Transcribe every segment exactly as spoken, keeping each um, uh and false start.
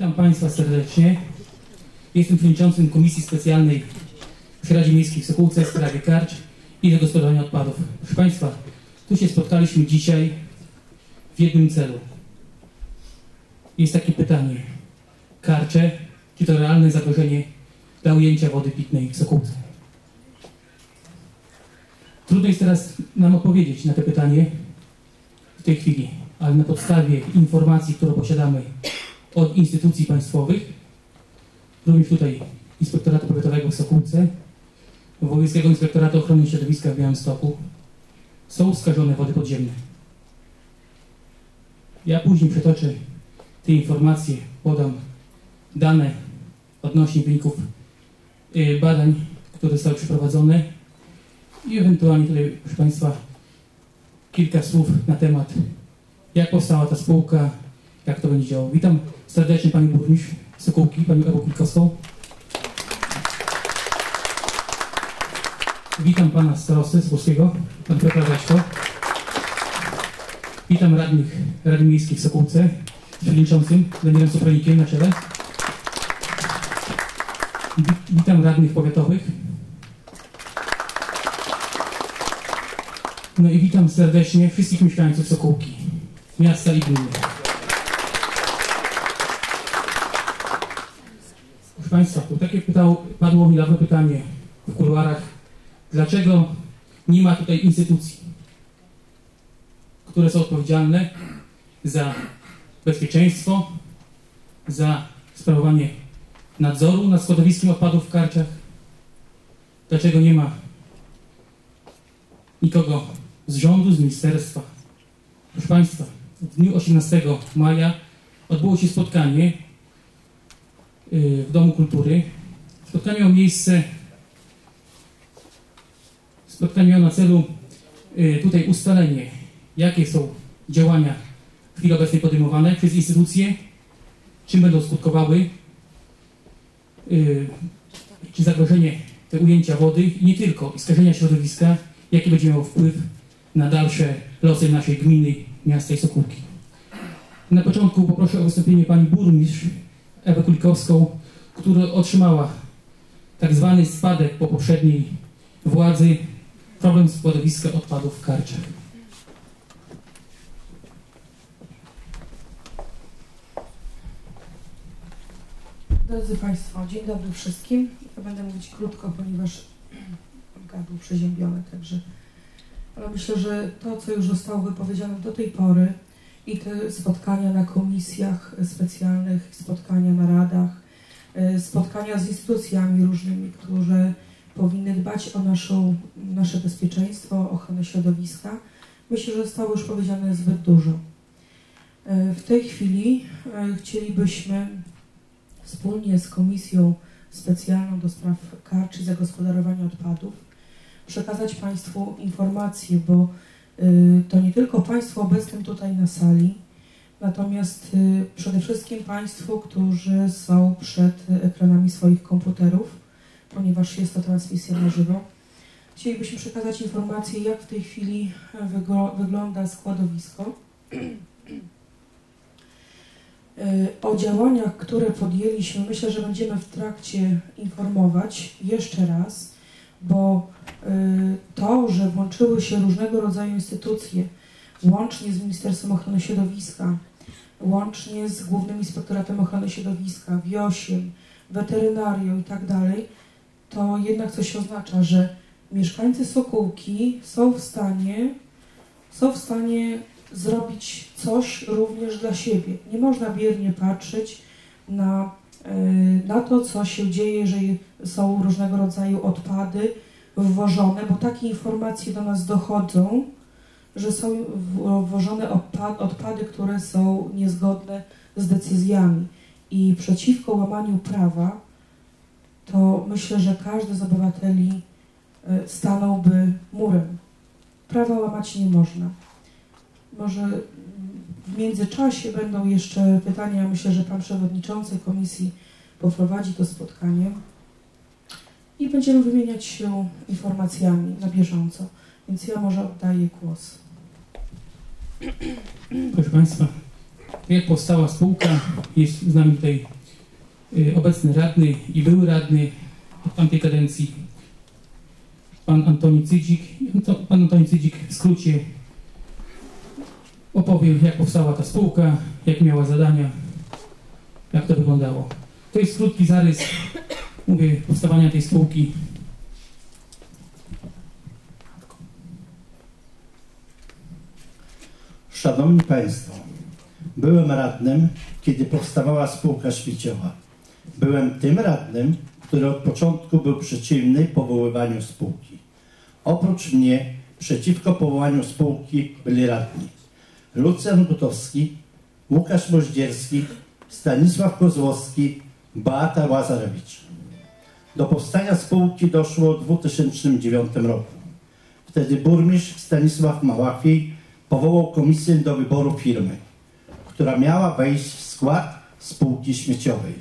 Witam Państwa serdecznie. Jestem przewodniczącym Komisji Specjalnej przy Radzie Miejskiej w Sokółce w sprawie karcz i zagospodarowania odpadów. Proszę Państwa, tu się spotkaliśmy dzisiaj w jednym celu. Jest takie pytanie. Karcze, czy to realne zagrożenie dla ujęcia wody pitnej w Sokółce? Trudno jest teraz nam odpowiedzieć na to pytanie w tej chwili, ale na podstawie informacji, które posiadamy od instytucji państwowych, również tutaj Inspektoratu Powiatowego w Sokółce, Wojewódzkiego Inspektoratu Ochrony Środowiska w Białymstoku, są skażone wody podziemne. Ja później przetoczę te informacje, podam dane odnośnie wyników y, badań, które zostały przeprowadzone i ewentualnie tutaj, proszę Państwa, kilka słów na temat, jak powstała ta spółka, jak to będzie działało. Witam serdecznie Panią Burmistrz Sokółki, Panią Ewę Kulikowską. Witam Pana Starostę z Polskiego, Pan Piotra Weźko. Witam radnych Rady Miejskiej w Sokółce z przewodniczącym Danielem Sopranikiem na czele. Witam radnych powiatowych. No i witam serdecznie wszystkich mieszkańców Sokółki, miasta i gminy. Proszę Państwa, tu takie pytał, padło mi dawno pytanie w kuluarach, dlaczego nie ma tutaj instytucji, które są odpowiedzialne za bezpieczeństwo, za sprawowanie nadzoru nad składowiskiem odpadów w Karczach. Dlaczego nie ma nikogo z rządu, z ministerstwa? Proszę Państwa, w dniu osiemnastego maja odbyło się spotkanie w Domu Kultury. Spotkanie miało miejsce, spotkanie miało na celu tutaj ustalenie, jakie są działania w chwili obecnej podejmowane przez instytucje, czym będą skutkowały, czy zagrożenie te ujęcia wody i nie tylko, i skażenia środowiska, jaki będzie miał wpływ na dalsze losy naszej gminy, miasta i Sokółki. Na początku poproszę o wystąpienie Pani Burmistrz Ewę Kulikowską, która otrzymała tak zwany spadek po poprzedniej władzy, problem składowiska odpadów w Karczach. Drodzy Państwo, dzień dobry wszystkim. Ja będę mówić krótko, ponieważ gardło przeziębione, także ale myślę, że to, co już zostało wypowiedziane do tej pory i te spotkania na komisjach specjalnych, spotkania na radach, spotkania z instytucjami różnymi, które powinny dbać o naszą, nasze bezpieczeństwo, ochronę środowiska, myślę, że zostało już powiedziane zbyt dużo. W tej chwili chcielibyśmy wspólnie z Komisją Specjalną do spraw karcz i zagospodarowania odpadów przekazać Państwu informacje, bo y, to nie tylko Państwu obecnym tutaj na sali, natomiast y, przede wszystkim Państwu, którzy są przed ekranami swoich komputerów, ponieważ jest to transmisja na żywo. Chcielibyśmy przekazać informacje, jak w tej chwili wygl- wygląda składowisko, o działaniach, które podjęliśmy. Myślę, że będziemy w trakcie informować jeszcze raz, bo to, że włączyły się różnego rodzaju instytucje, łącznie z Ministerstwem Ochrony Środowiska, łącznie z Głównym Inspektoratem Ochrony Środowiska, wiosiem, weterynarią i tak dalej, to jednak coś oznacza, że mieszkańcy Sokółki są w stanie, są w stanie zrobić coś również dla siebie. Nie można biernie patrzeć na, na to, co się dzieje, jeżeli są różnego rodzaju odpady wwożone, bo takie informacje do nas dochodzą, że są wwożone odpady, które są niezgodne z decyzjami. I przeciwko łamaniu prawa, to myślę, że każdy z obywateli stanąłby murem. Prawa łamać nie można. Może w międzyczasie będą jeszcze pytania. Myślę, że Pan Przewodniczący Komisji poprowadzi to spotkanie i będziemy wymieniać się informacjami na bieżąco. Więc ja może oddaję głos. Proszę Państwa, jak powstała spółka. Jest z nami tutaj y, obecny radny i były radny w tamtej kadencji, pan Antoni Cydzik. Pan Antoni Cydzik w skrócie opowie, jak powstała ta spółka, jak miała zadania, jak to wyglądało. To jest krótki zarys, mówię, powstawania tej spółki. Szanowni Państwo, byłem radnym, kiedy powstawała spółka śmieciowa. Byłem tym radnym, który od początku był przeciwny powoływaniu spółki. Oprócz mnie przeciwko powołaniu spółki byli radni Lucjan Gutowski, Łukasz Moździerski, Stanisław Kozłowski, Beata Łazarewicz. Do powstania spółki doszło w dwa tysiące dziewiątym roku. Wtedy burmistrz Stanisław Małafiej powołał komisję do wyboru firmy, która miała wejść w skład spółki śmieciowej.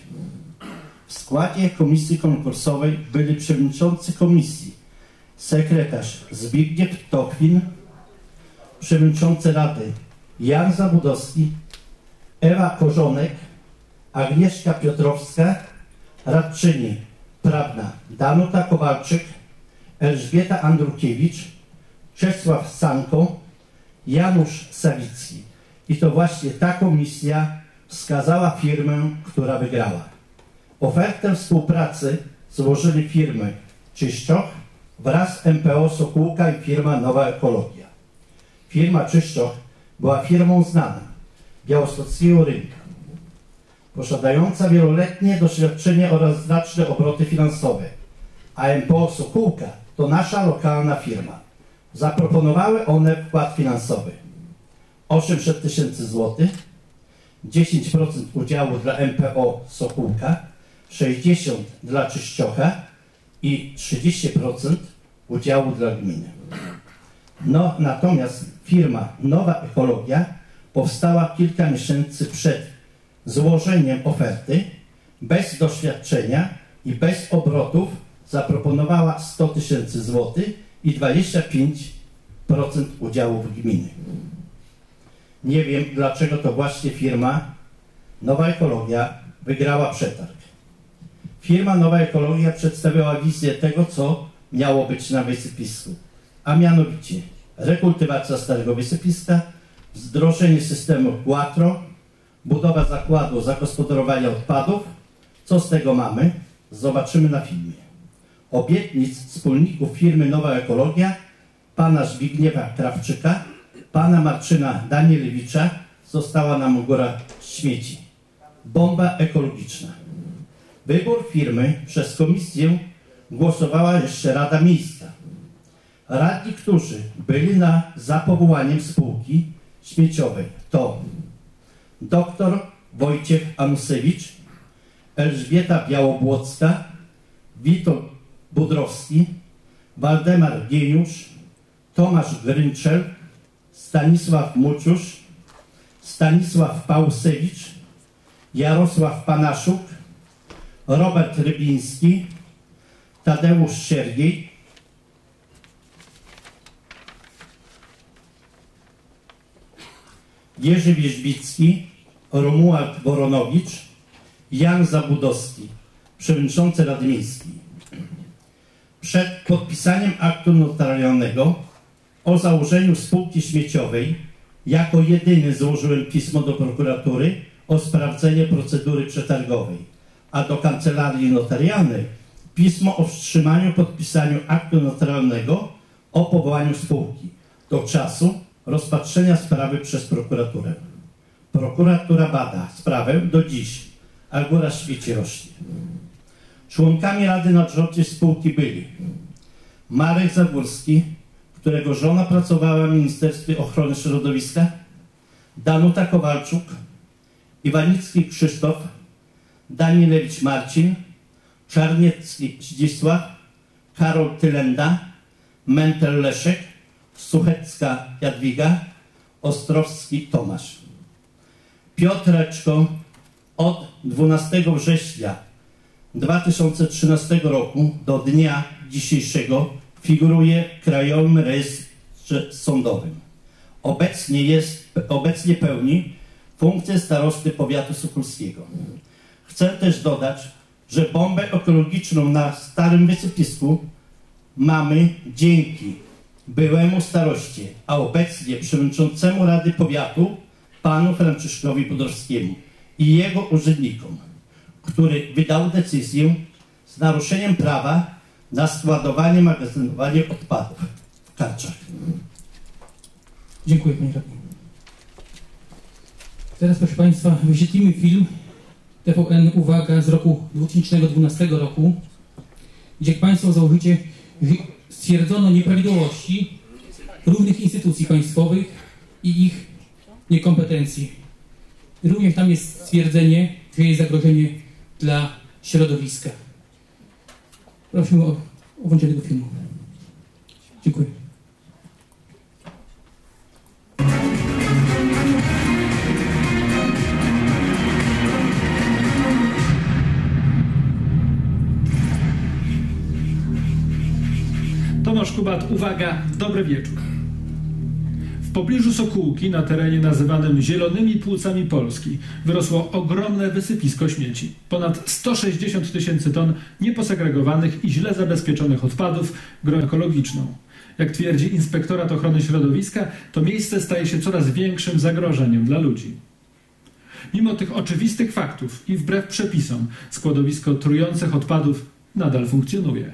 W składzie komisji konkursowej byli przewodniczący komisji, sekretarz Zbigniew Tochwin, przewodniczący rady Jan Zabudowski, Ewa Korzonek, Agnieszka Piotrowska, radczyni prawna Danuta Kowalczyk, Elżbieta Andrukiewicz, Czesław Sanko, Janusz Sawicki. I to właśnie ta komisja wskazała firmę, która wygrała. Ofertę współpracy złożyli firmy Czyszczoch wraz z M P O Sokółka i firma Nowa Ekologia. Firma Czyszczoch była firmą znaną białostockiego rynku, posiadająca wieloletnie doświadczenie oraz znaczne obroty finansowe, a M P O Sokółka to nasza lokalna firma. Zaproponowały one wkład finansowy osiemset tysięcy złotych, dziesięć procent udziału dla M P O Sokółka, sześćdziesiąt procent dla Czyszczocha i trzydzieści procent udziału dla gminy. No, natomiast firma Nowa Ekologia powstała kilka miesięcy przed złożeniem oferty, bez doświadczenia i bez obrotów zaproponowała sto tysięcy złotych i dwadzieścia pięć procent udziałów gminy. Nie wiem, dlaczego to właśnie firma Nowa Ekologia wygrała przetarg. Firma Nowa Ekologia przedstawiała wizję tego, co miało być na wysypisku, a mianowicie rekultywacja starego wysypiska, wdrożenie systemu Quattro, budowa zakładu zagospodarowania odpadów. Co z tego mamy? Zobaczymy na filmie. Obietnic wspólników firmy Nowa Ekologia, pana Zbigniewa Krawczyka, pana Marczyna Danielewicza, została nam góra śmieci. Bomba ekologiczna. Wybór firmy przez komisję głosowała jeszcze Rada Miejska. Radni, którzy byli na, za powołaniem spółki śmieciowej, to dr Wojciech Anusewicz, Elżbieta Białobłocka, Witold Budrowski, Waldemar Gieniusz, Tomasz Grynczel, Stanisław Muciusz, Stanisław Pałsewicz, Jarosław Panaszuk, Robert Rybiński, Tadeusz Siergiej, Jerzy Wierzbicki, Romuald Woronowicz, Jan Zabudowski, przewodniczący Rady Miejskiej. Przed podpisaniem aktu notarialnego o założeniu spółki śmieciowej jako jedyny złożyłem pismo do prokuratury o sprawdzenie procedury przetargowej, a do kancelarii notarialnej pismo o wstrzymaniu podpisaniu aktu notarialnego o powołaniu spółki do czasu rozpatrzenia sprawy przez prokuraturę. Prokuratura bada sprawę do dziś, a góra śmieci rośnie. Członkami Rady Nadzorczej spółki byli Marek Zagórski, którego żona pracowała w Ministerstwie Ochrony Środowiska, Danuta Kowalczuk, Iwanicki Krzysztof, Danielewicz Marcin, Czarniecki Zdzisław, Karol Tylenda, Mentel Leszek, Suchecka Jadwiga, Ostrowski Tomasz. Piotreczko od dwunastego września dwa tysiące trzynastego roku do dnia dzisiejszego figuruje w Krajowym Rejestrze Sądowym. Obecnie, jest, obecnie pełni funkcję starosty powiatu sokólskiego. Chcę też dodać, że bombę ekologiczną na starym wysypisku mamy dzięki byłemu staroście, a obecnie przewodniczącemu Rady Powiatu, panu Franciszkowi Podorowskiemu i jego urzędnikom, który wydał decyzję z naruszeniem prawa na składowanie, magazynowanie odpadów w Karczach. Dziękuję, panie radny. Teraz, proszę państwa, wyświetlimy film T V N Uwaga z roku dwa tysiące dwunastego roku, gdzie jak państwo założycie, stwierdzono nieprawidłowości różnych instytucji państwowych i ich niekompetencji. Również tam jest stwierdzenie, że jest zagrożenie dla środowiska. Prosimy o, o włączenie tego filmu. Dziękuję. Tomasz Kubat, uwaga, dobry wieczór. W pobliżu Sokółki, na terenie nazywanym Zielonymi Płucami Polski, wyrosło ogromne wysypisko śmieci. Ponad sto sześćdziesiąt tysięcy ton nieposegregowanych i źle zabezpieczonych odpadów grą ekologiczną. Jak twierdzi Inspektorat Ochrony Środowiska, to miejsce staje się coraz większym zagrożeniem dla ludzi. Mimo tych oczywistych faktów i wbrew przepisom, składowisko trujących odpadów nadal funkcjonuje.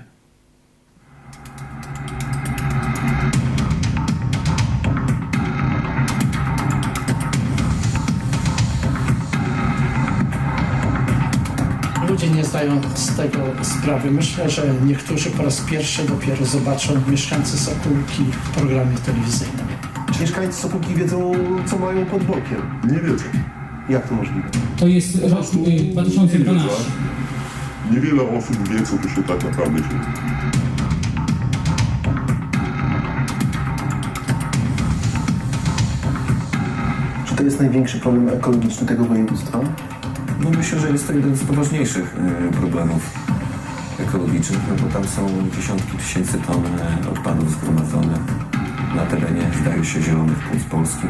Ludzie nie zdają z tego sprawy. Myślę, że niektórzy po raz pierwszy dopiero zobaczą mieszkańcy Sokółki w programie telewizyjnym. Mieszkańcy Sokółki wiedzą, co mają pod bokiem. Nie wiedzą. Jak to możliwe? To jest rok dwa tysiące dwunasty. Niewiele osób wie, co tu się tak naprawdę dzieje. Czy to jest największy problem ekologiczny tego województwa? No myślę, że jest to jeden z poważniejszych y, problemów ekologicznych, no bo tam są dziesiątki tysięcy ton y, odpadów zgromadzonych na terenie, zdaje się, Zielonych Płuc Polski.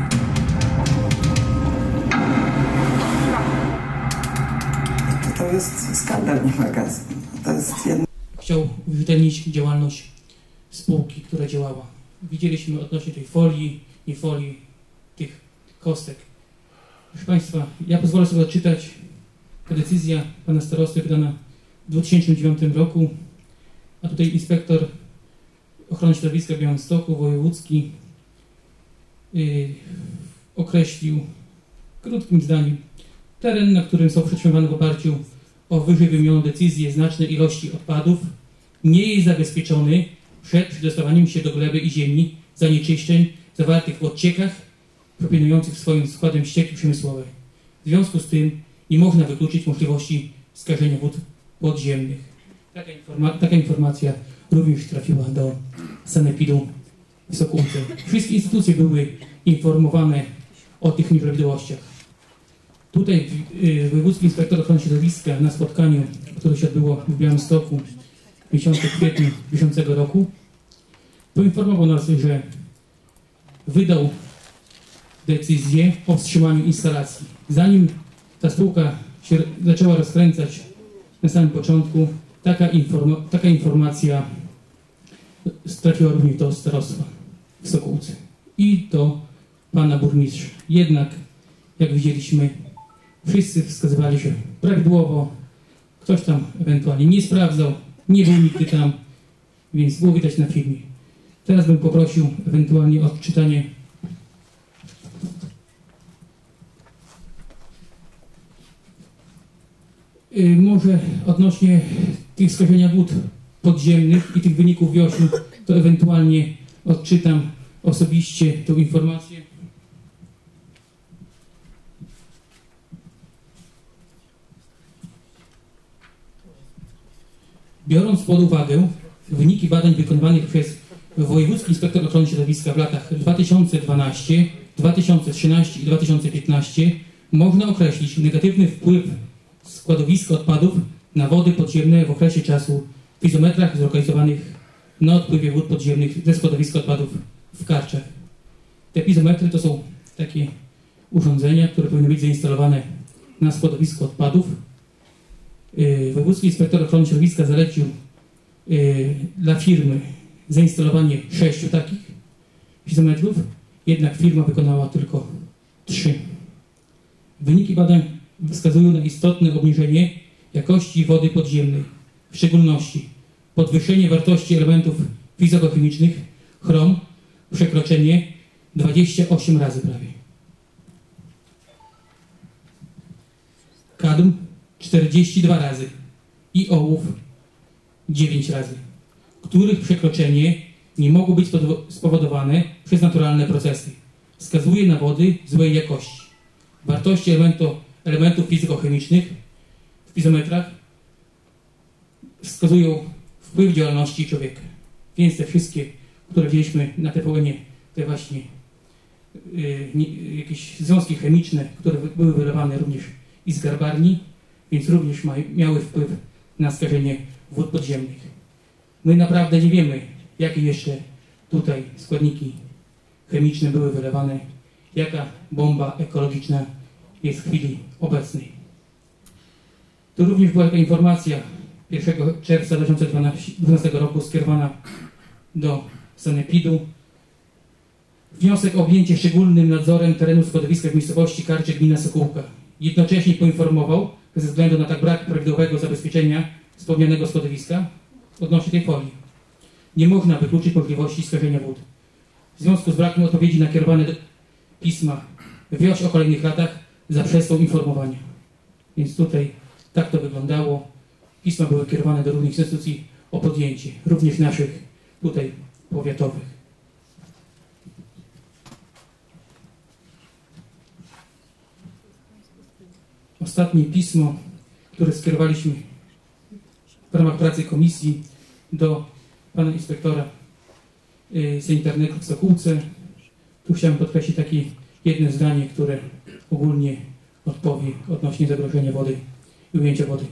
To, to jest skandal, nie magazyn. To jest jedno. Chciał uwierzytelnić działalność spółki, która działała. Widzieliśmy odnośnie tej folii, nie folii, tych kostek. Proszę państwa, ja pozwolę sobie odczytać. Ta decyzja pana starosty wydana w dwa tysiące dziewiątym roku, a tutaj inspektor ochrony środowiska Białymstoku wojewódzki yy, określił krótkim zdaniem teren, na którym są przetrzymywane w oparciu o wyżej wymienioną decyzję znaczne ilości odpadów, nie jest zabezpieczony przed przedostawaniem się do gleby i ziemi zanieczyszczeń zawartych w odciekach propionujących swoim składem ścieki przemysłowe. W związku z tym nie można wykluczyć możliwości skażenia wód podziemnych. Taka, informa taka informacja również trafiła do sanepidu w Sokółce. Wszystkie instytucje były informowane o tych nieprawidłowościach. Tutaj yy, wojewódzki inspektor ochrony środowiska na spotkaniu, które się odbyło w Białymstoku w miesiącu kwietniu bieżącego roku, poinformował nas, że wydał decyzję o wstrzymaniu instalacji. Zanim ta spółka się zaczęła rozkręcać na samym początku, taka, informa taka informacja trafiła również do starostwa w Sokółce i do pana burmistrza. Jednak, jak widzieliśmy, wszyscy wskazywali się prawidłowo, ktoś tam ewentualnie nie sprawdzał, nie był nigdy tam, więc było widać na filmie. Teraz bym poprosił ewentualnie o odczytanie Yy, może odnośnie tych skażenia wód podziemnych i tych wyników wiośni, to ewentualnie odczytam osobiście tę informację. Biorąc pod uwagę wyniki badań wykonywanych przez Wojewódzki Inspektor Ochrony Środowiska w latach dwa tysiące dwunastym, dwa tysiące trzynastym i dwa tysiące piętnastym, można określić negatywny wpływ składowiska odpadów na wody podziemne w okresie czasu w izometrach zlokalizowanych na odpływie wód podziemnych ze składowiska odpadów w Karczach. Te pizometry to są takie urządzenia, które powinny być zainstalowane na składowisku odpadów. Wojewódzki inspektor ochrony środowiska zalecił dla firmy zainstalowanie sześciu takich pizometrów, jednak firma wykonała tylko trzy. Wyniki badań wskazują na istotne obniżenie jakości wody podziemnej, w szczególności podwyższenie wartości elementów fizykochemicznych, chrom, przekroczenie dwadzieścia osiem razy prawie. Kadm czterdzieści dwa razy i ołów dziewięć razy, których przekroczenie nie mogło być spowodowane przez naturalne procesy. Wskazuje na wody złej jakości. Wartości elementu, elementów fizykochemicznych w pizometrach wskazują wpływ działalności człowieka. Więc te wszystkie, które wzięliśmy na T V N-ie, te właśnie yy, nie, jakieś związki chemiczne, które były wylewane również i z garbarni, więc również ma, miały wpływ na skażenie wód podziemnych. My naprawdę nie wiemy, jakie jeszcze tutaj składniki chemiczne były wylewane, jaka bomba ekologiczna jest w chwili obecnej. Tu również była taka informacja pierwszego czerwca dwa tysiące dwunastego roku skierowana do sanepidu. Wniosek o objęcie szczególnym nadzorem terenu składowiska w miejscowości Karcze, gmina Sokółka. Jednocześnie poinformował, że ze względu na tak brak prawidłowego zabezpieczenia wspomnianego składowiska odnośnie tej folii nie można wykluczyć możliwości skażenia wód. W związku z brakiem odpowiedzi na kierowane pisma wioś o kolejnych latach zaprzestał informowania. Więc tutaj tak to wyglądało. Pisma były kierowane do różnych instytucji o podjęcie, również naszych tutaj powiatowych. Ostatnie pismo, które skierowaliśmy w ramach pracy komisji do pana inspektora y, sanitarnego w Sokółce. Tu chciałem podkreślić takie jedno zdanie, które ogólnie odpowie odnośnie zagrożenia wody i ujęcia wody.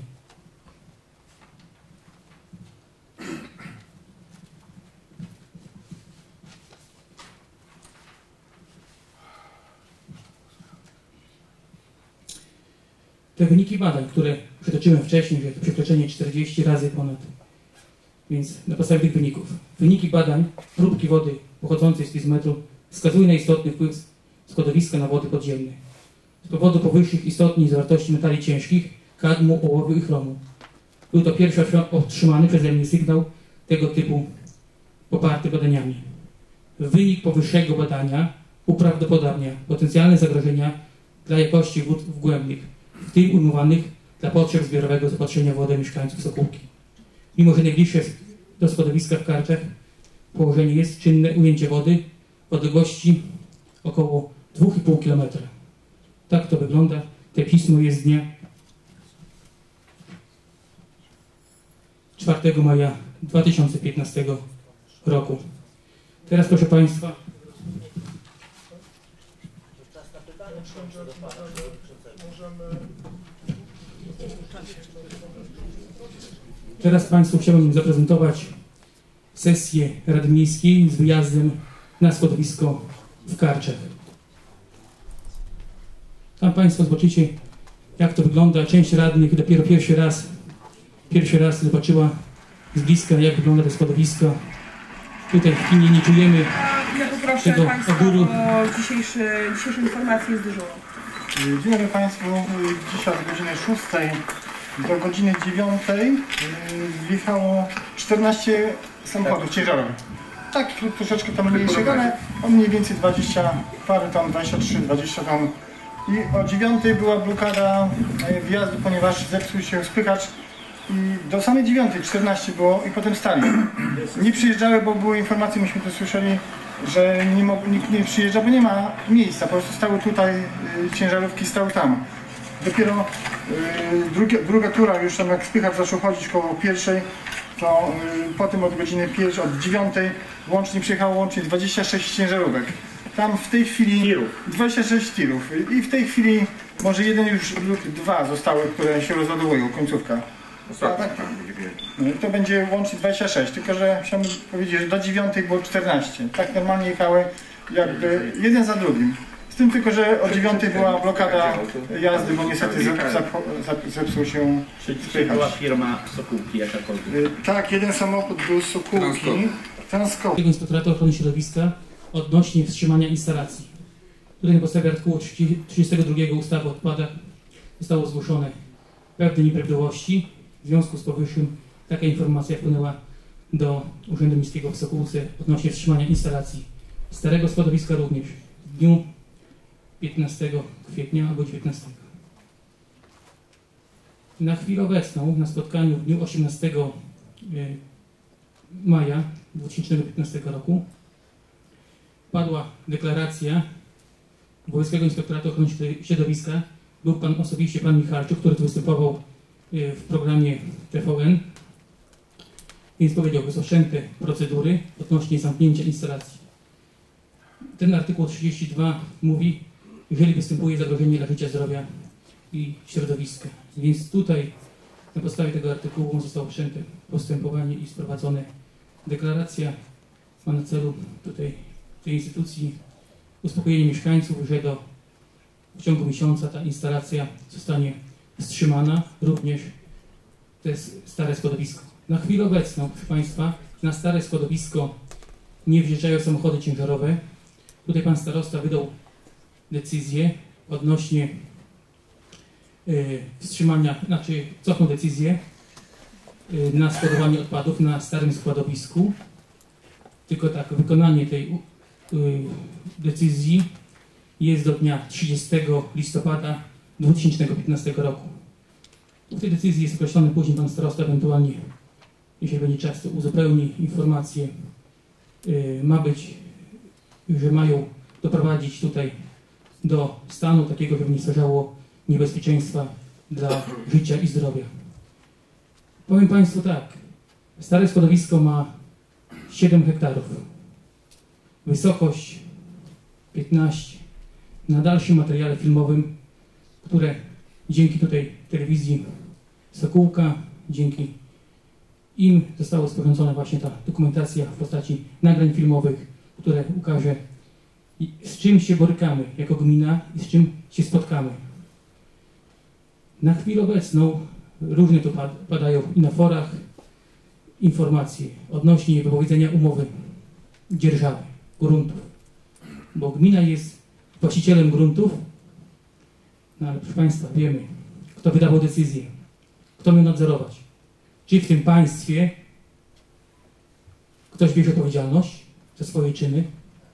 Te wyniki badań, które przytoczyłem wcześniej, że to przekroczenie czterdzieści razy ponad, więc na podstawie tych wyników. Wyniki badań próbki wody pochodzącej z pizometru wskazują na istotny wpływ składowiska na wody podziemne. Z powodu powyższych istotnych zawartości metali ciężkich, kadmu, ołowiu i chromu. Był to pierwszy otrzymany przeze mnie sygnał tego typu poparty badaniami. Wynik powyższego badania uprawdopodobnia potencjalne zagrożenia dla jakości wód wgłębnych, w tym ujmowanych dla potrzeb zbiorowego zaopatrzenia wody mieszkańców Sokółki. Mimo że najbliższe do składowiska w Karczach położenie jest czynne ujęcie wody w odległości około dwa i pół kilometra. Tak to wygląda. Te pismo jest z dnia czwartego maja dwa tysiące piętnastego roku. Teraz proszę Państwa. Teraz Państwu chciałbym zaprezentować sesję Rady Miejskiej z wyjazdem na składowisko w Karczach. Tam Państwo zobaczycie, jak to wygląda. Część radnych dopiero pierwszy raz, pierwszy raz zobaczyła z bliska, jak wygląda to składowisko. Tutaj w kinie nie czujemy Ja poproszę tego Państwa ogóru. o dzisiejszy, dzisiejszą informację z dyżuru. Dzień dobry Państwu. Dzisiaj od godziny szóstej do godziny dziewiątej wjechało czternaście samochodów ciężarowych. Tak, troszeczkę tam mniejszych, ale o mniej więcej dwadzieścia parę ton, dwadzieścia trzy dwadzieścia ton. I o dziewiątej była blokada wjazdu, ponieważ zepsuł się spychacz. I do samej dziewiątej czternaście było i potem stali. Nie przyjeżdżały, bo były informacje, myśmy to słyszeli, że nie mógł, nikt nie przyjeżdża, bo nie ma miejsca. Po prostu stały tutaj, y, ciężarówki stały tam. Dopiero y, drugie, druga tura, już tam jak spychacz zaczął chodzić koło pierwszej, to y, potem od godziny pierwszej, od dziewiątej łącznie przyjechało łącznie dwadzieścia sześć ciężarówek. Tam w tej chwili tirów. dwadzieścia sześć tirów i w tej chwili może jeden już lub dwa zostały, które się rozładowują, końcówka. A tak, to będzie łącznie dwadzieścia sześć, tylko że chciałbym powiedzieć, że do dziewiątej było czternaście. Tak normalnie jechały jakby jeden za drugim. Z tym tylko, że o dziewiątej była blokada jazdy, bo niestety zep- zap- zap- zepsuł się Czy dzisiaj spychacz. była firma Sokółki jakakolwiek? Y, Tak, jeden samochód był z Sokółki. Transkop. Tego Inspektoratu Ochrony Środowiska odnośnie wstrzymania instalacji. Tutaj na podstawie artykułu trzydziestego drugiego ustawy o odpadach zostało zgłoszone pewne nieprawidłowości. W związku z powyższym taka informacja wpłynęła do Urzędu Miejskiego w Sokółce odnośnie wstrzymania instalacji starego składowiska również w dniu piętnastego kwietnia albo dziewiętnastego. Na chwilę obecną na spotkaniu w dniu osiemnastego maja dwa tysiące piętnastego roku padła deklaracja Wojewódzkiego Inspektoratu Ochrony Środowiska. Był pan osobiście, pan Michalczuk, który tu występował w programie T V N, więc powiedział, że są wszczęte procedury odnośnie zamknięcia instalacji. Ten artykuł trzydzieści dwa mówi, jeżeli występuje zagrożenie dla życia, zdrowia i środowiska. Więc tutaj na podstawie tego artykułu zostało wszczęte postępowanie i sprowadzone. Deklaracja ma na celu tutaj tej instytucji uspokojenie mieszkańców, że do, w ciągu miesiąca ta instalacja zostanie wstrzymana, również to jest stare składowisko. Na chwilę obecną, proszę Państwa, na stare składowisko nie wjeżdżają samochody ciężarowe. Tutaj Pan Starosta wydał decyzję odnośnie y, wstrzymania, znaczy cofnął decyzję y, na składowanie odpadów na starym składowisku. Tylko tak, wykonanie tej y, decyzji jest do dnia trzydziestego listopada dwa tysiące piętnastego roku. W tej decyzji jest określony, później Pan Starosta ewentualnie, jeśli będzie czas, to uzupełni informację. Yy, ma być, że mają doprowadzić tutaj do stanu takiego, żeby nie stwarzało niebezpieczeństwa dla życia i zdrowia. Powiem Państwu tak, stare składowisko ma siedem hektarów, wysokość piętnaście. Na dalszym materiale filmowym, które dzięki tutaj telewizji Sokółka, dzięki im została sporządzona właśnie ta dokumentacja w postaci nagrań filmowych, które ukaże, z czym się borykamy jako gmina i z czym się spotkamy. Na chwilę obecną różne tu padają i na forach informacje odnośnie wypowiedzenia umowy dzierżawy gruntów, bo gmina jest właścicielem gruntów, no ale proszę Państwa, wiemy, kto wydawał decyzję, kto miał nadzorować. Czy w tym państwie ktoś bierze odpowiedzialność za swoje czyny?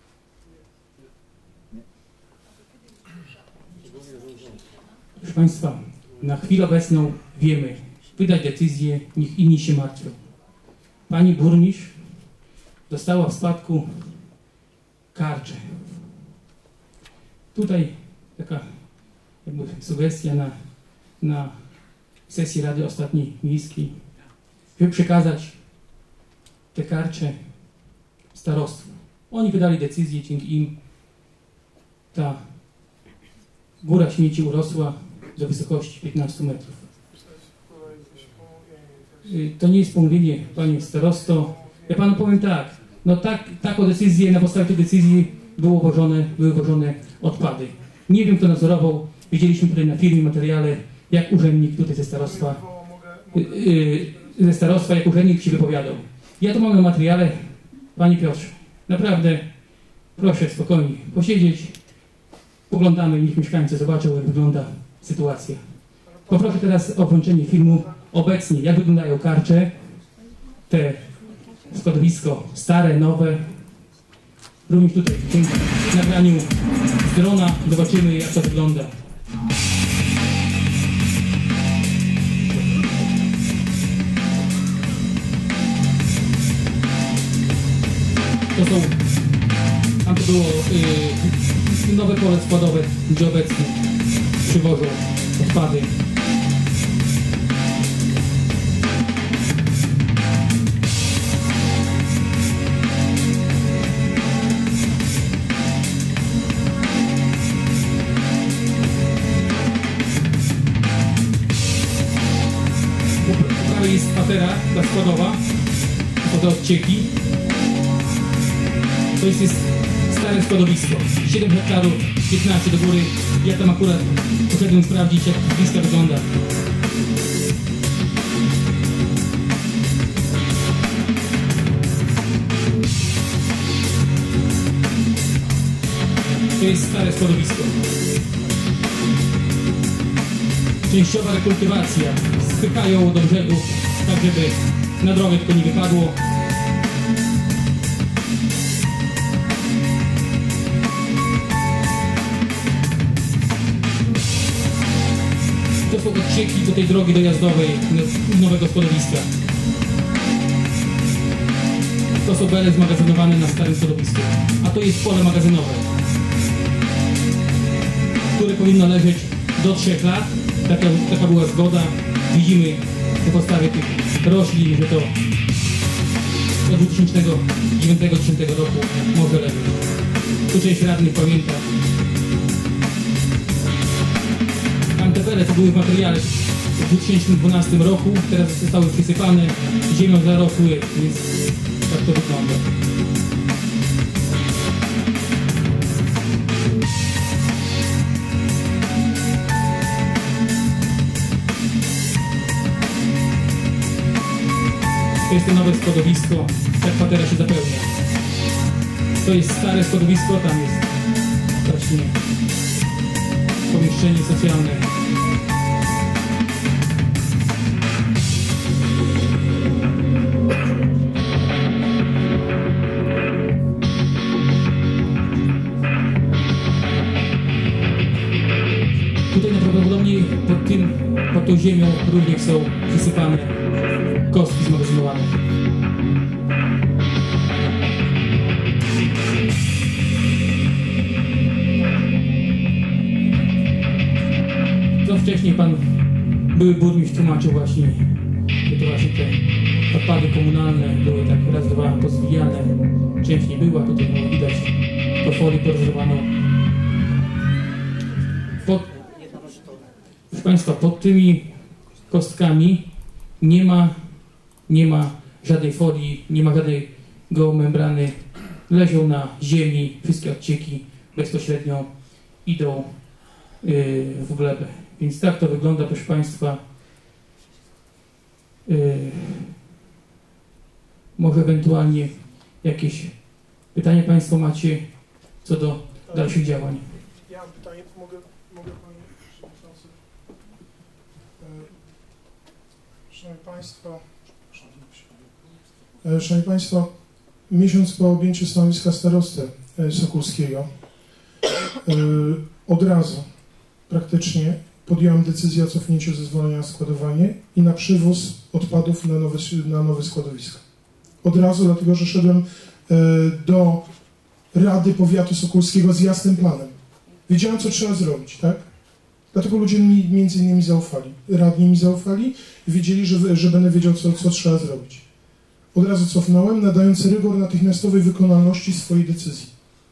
Proszę Państwa, na chwilę obecną wiemy, wydać decyzję, niech inni się martwią. Pani burmistrz dostała w spadku karczę. Tutaj taka jakby sugestia na, na sesji Rady ostatniej miejskiej, żeby przekazać te karcze starostwu. Oni wydali decyzję, dzięki im ta góra śmieci urosła do wysokości piętnastu metrów. To nie jest pomówienie, Panie Starosto. Ja Panu powiem tak, no tak, taką decyzję, na podstawie tej decyzji było wożone, były wożone odpady. Nie wiem, kto nadzorował. Widzieliśmy tutaj na filmie, materiale, jak urzędnik tutaj ze starostwa, yy, yy, ze starostwa, jak urzędnik się wypowiadał. Ja tu mam na materiale, Panie Piotrze, naprawdę proszę spokojnie posiedzieć, poglądamy, niech mieszkańcy zobaczą, jak wygląda sytuacja. Poproszę teraz o włączenie filmu obecnie, jak wyglądają karcze, te składowisko stare, nowe. Również tutaj dzięki nagraniu z drona zobaczymy, jak to wygląda. To są, tam to było yy, nowe pole składowe, gdzie obecnie przywożą odpady. Po prawej jest patera, ta składowa, to te odcieki. To jest, jest stary stare składowisko. siedem hektarów, piętnaście do góry. Ja tam akurat poszedłem sprawdzić, jak z bliska wygląda. To jest stare składowisko. Częściowa rekultywacja. Spychają do brzegu, tak żeby na drogę tylko nie wypadło. To są odcieki do tej drogi dojazdowej nowego składowiska. To są bele zmagazynowane na starym składowisku. A to jest pole magazynowe, które powinno leżeć do trzech lat. Taka, taka była zgoda. Widzimy na podstawie tych roślin, że to od dwa tysiące dziewiątego do dwa tysiące dziesiątego roku może leżeć. Tu część radnych pamięta. Antebele to były w materiale w dwa tysiące dwunastym roku, teraz zostały przysypane, ziemią zarosły, więc tak to wygląda. To jest to nowe składowisko, ta kwatera się zapełnia. To jest stare składowisko, tam jest właśnie pomieszczenie socjalne. Tutaj najprawdopodobniej pod tym, pod tą ziemią również są przysypane kostki zmagazynowane. Co wcześniej pan były burmistrz tłumaczył właśnie, że to właśnie te odpady komunalne były tak raz, dwa pozwijane. Część nie była, tutaj no, widać po folii porozrywaną. Pod, proszę państwa, pod tymi kostkami nie ma, nie ma żadnej folii, nie ma żadnego membrany. Leżą na ziemi, wszystkie odcieki bezpośrednio idą yy, w glebę. Więc tak to wygląda, proszę państwa. Yy, może ewentualnie jakieś pytania państwo macie co do dalszych działań. Ja mam pytanie, mogę, mogę panie przewodniczący. Szanowni Państwo, Szanowni Państwo, miesiąc po objęciu stanowiska starosty Sokółskiego od razu praktycznie podjąłem decyzję o cofnięciu zezwolenia na składowanie i na przywóz odpadów na nowe, na nowe składowisko. Od razu, dlatego że szedłem do Rady Powiatu Sokółskiego z jasnym planem. Wiedziałem, co trzeba zrobić, tak? Dlatego ludzie mi między innymi zaufali. Radni mi zaufali i wiedzieli, że, że będę wiedział, co, co trzeba zrobić. Od razu cofnąłem, nadając rygor natychmiastowej wykonalności swojej decyzji.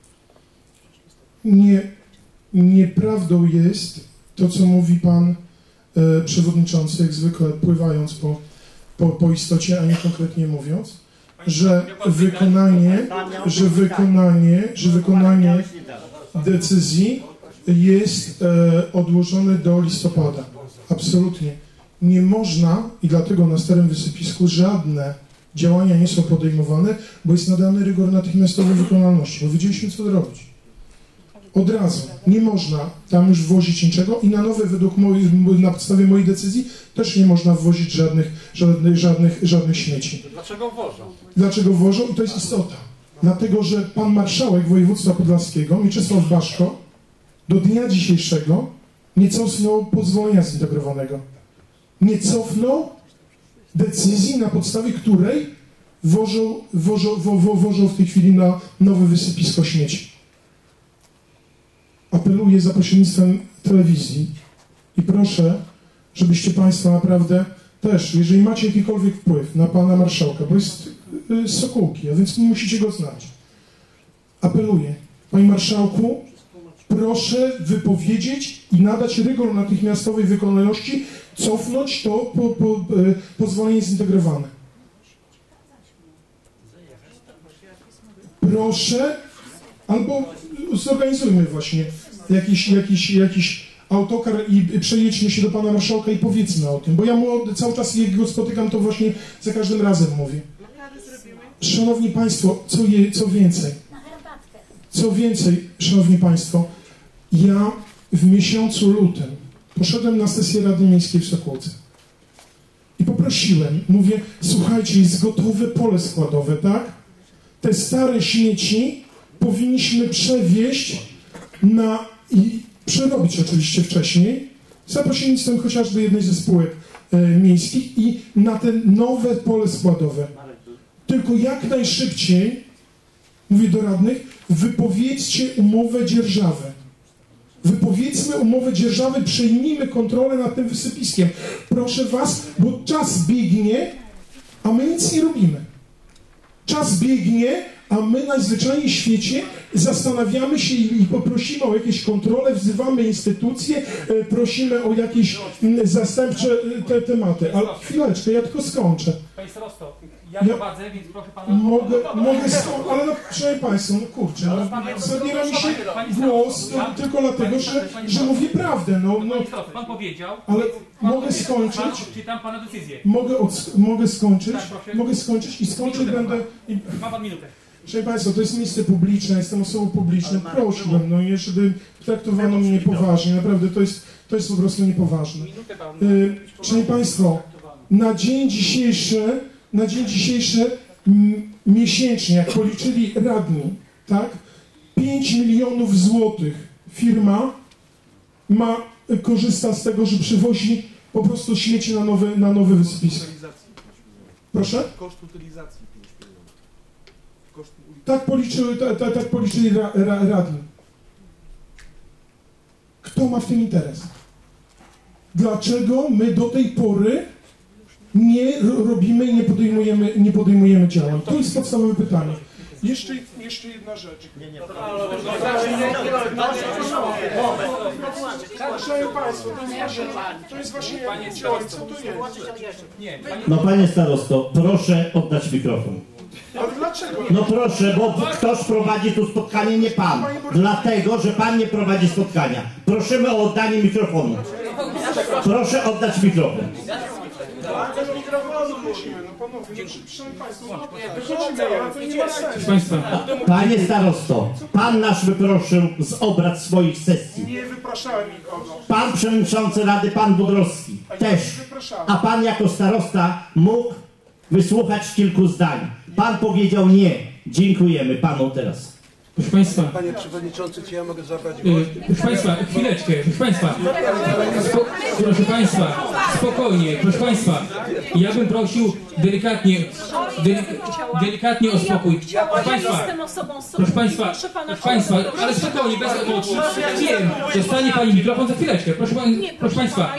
Nie, nieprawdą jest to, co mówi pan e, przewodniczący, jak zwykle pływając po, po, po istocie, a nie konkretnie mówiąc, że wykonanie, że wykonanie, że wykonanie decyzji jest e, odłożone do listopada. Absolutnie. Nie można i dlatego na Starym Wysypisku żadne działania nie są podejmowane, bo jest nadany rygor natychmiastowej wykonalności, bo wiedzieliśmy, co robić. Od razu. Nie można tam już wwozić niczego i na nowe, według mojej, na podstawie mojej decyzji, też nie można wwozić żadnych, żadnych, żadnych, żadnych śmieci. Dlaczego wwożą? Dlaczego wwożą? I to jest istota. Dlatego, że pan marszałek województwa podlaskiego, Mieczysław Baszko, do dnia dzisiejszego nie cofnął pozwolenia zintegrowanego. Nie cofnął decyzji, na podstawie której wożą, wożą, wo, wo, wożą w tej chwili na nowe wysypisko śmieci. Apeluję za pośrednictwem telewizji i proszę, żebyście Państwo naprawdę też, jeżeli macie jakikolwiek wpływ na Pana Marszałka, bo jest z Sokółki, a więc musicie go znać. Apeluję, Panie Marszałku, proszę wypowiedzieć i nadać rygor natychmiastowej wykonalności, cofnąć to po, po, po, pozwolenie zintegrowane. Proszę Albo zorganizujmy właśnie jakiś, jakiś, jakiś autokar i przejedźmy się do pana marszałka i powiedzmy o tym, bo ja mu cały czas, jak go spotykam, to właśnie za każdym razem mówię. Szanowni Państwo, co, je, co więcej, co więcej, Szanowni Państwo, ja w miesiącu lutym poszedłem na sesję Rady Miejskiej w Sokółce i poprosiłem, mówię, słuchajcie, jest gotowe pole składowe, tak? Te stare śmieci powinniśmy przewieźć na, i przerobić oczywiście wcześniej, za pośrednictwem chociażby jednej ze spółek e, miejskich i na te nowe pole składowe. Tylko jak najszybciej, mówię do radnych, wypowiedzcie umowę dzierżawy. Wypowiedzmy umowę dzierżawy, przejmijmy kontrolę nad tym wysypiskiem. Proszę was, bo czas biegnie, a my nic nie robimy. Czas biegnie, a my najzwyczajniej w świecie zastanawiamy się i, i poprosimy o jakieś kontrole, wzywamy instytucje, e, prosimy o jakieś m, zastępcze te, tematy. Ale chwileczkę, ja tylko skończę. Panie starosto, ja prowadzę, więc proszę pana... Mogę, mogę skończyć, ale no, proszę Państwa, no kurczę, no, zabiera mi się głos no, tylko dlatego, że, że mówię prawdę. No, no, pan powiedział, ale mogę skończyć. Czytam pana decyzję. Mogę, od, mogę skończyć, mogę skończyć i skończyć będę... I, ma pan minutę. Proszę Państwa, to jest miejsce publiczne, jestem osobą publiczną, prosiłbym, no jeżeli traktowano mnie poważnie, naprawdę to jest, to jest po prostu niepoważne. Yy, Szanowni Państwo, na dzień dzisiejszy, na dzień dzisiejszy m, miesięcznie, jak policzyli radni, tak, pięć milionów złotych firma ma, korzysta z tego, że przywozi po prostu śmieci na nowe, na nowe wysypisko. Proszę? Koszt utylizacji pięć milionów. Koszt Tak policzyli, ta, ta, tak policzyli ra, ra, radni. Kto ma w tym interes? Dlaczego my do tej pory nie robimy i nie podejmujemy, nie podejmujemy działań? To jest podstawowe pytanie. Jeszcze, jeszcze jedna rzecz. Nie, nie, Szanowni Państwo, to jest właśnie, to jest właśnie co to jest? No panie starosto, proszę oddać mikrofon. Ale dlaczego? No proszę, bo ktoś prowadzi tu spotkanie, nie pan. Dlatego, że pan nie prowadzi spotkania. Prosimy o oddanie mikrofonu. Proszę oddać mikrofon. Panie starosto, pan nas wyproszył z obrad swoich sesji. Nie wypraszałem nikogo. Pan przewodniczący Rady, pan Budrowski też. A pan jako starosta mógł wysłuchać kilku zdań. Pan powiedział nie. Dziękujemy panu teraz. Proszę Państwa, Panie Przewodniczący, czy ja mogę zabrać głos? yy, proszę Państwa, chwileczkę, proszę Państwa, Spo, proszę Państwa, spokojnie, proszę Państwa, ja bym prosił delikatnie, delik, delikatnie o spokój. Proszę Państwa, proszę Państwa, proszę Państwa, ale spokojnie, bez emocji. Wiem, dostanie Pani mikrofon za chwileczkę, proszę, proszę Państwa.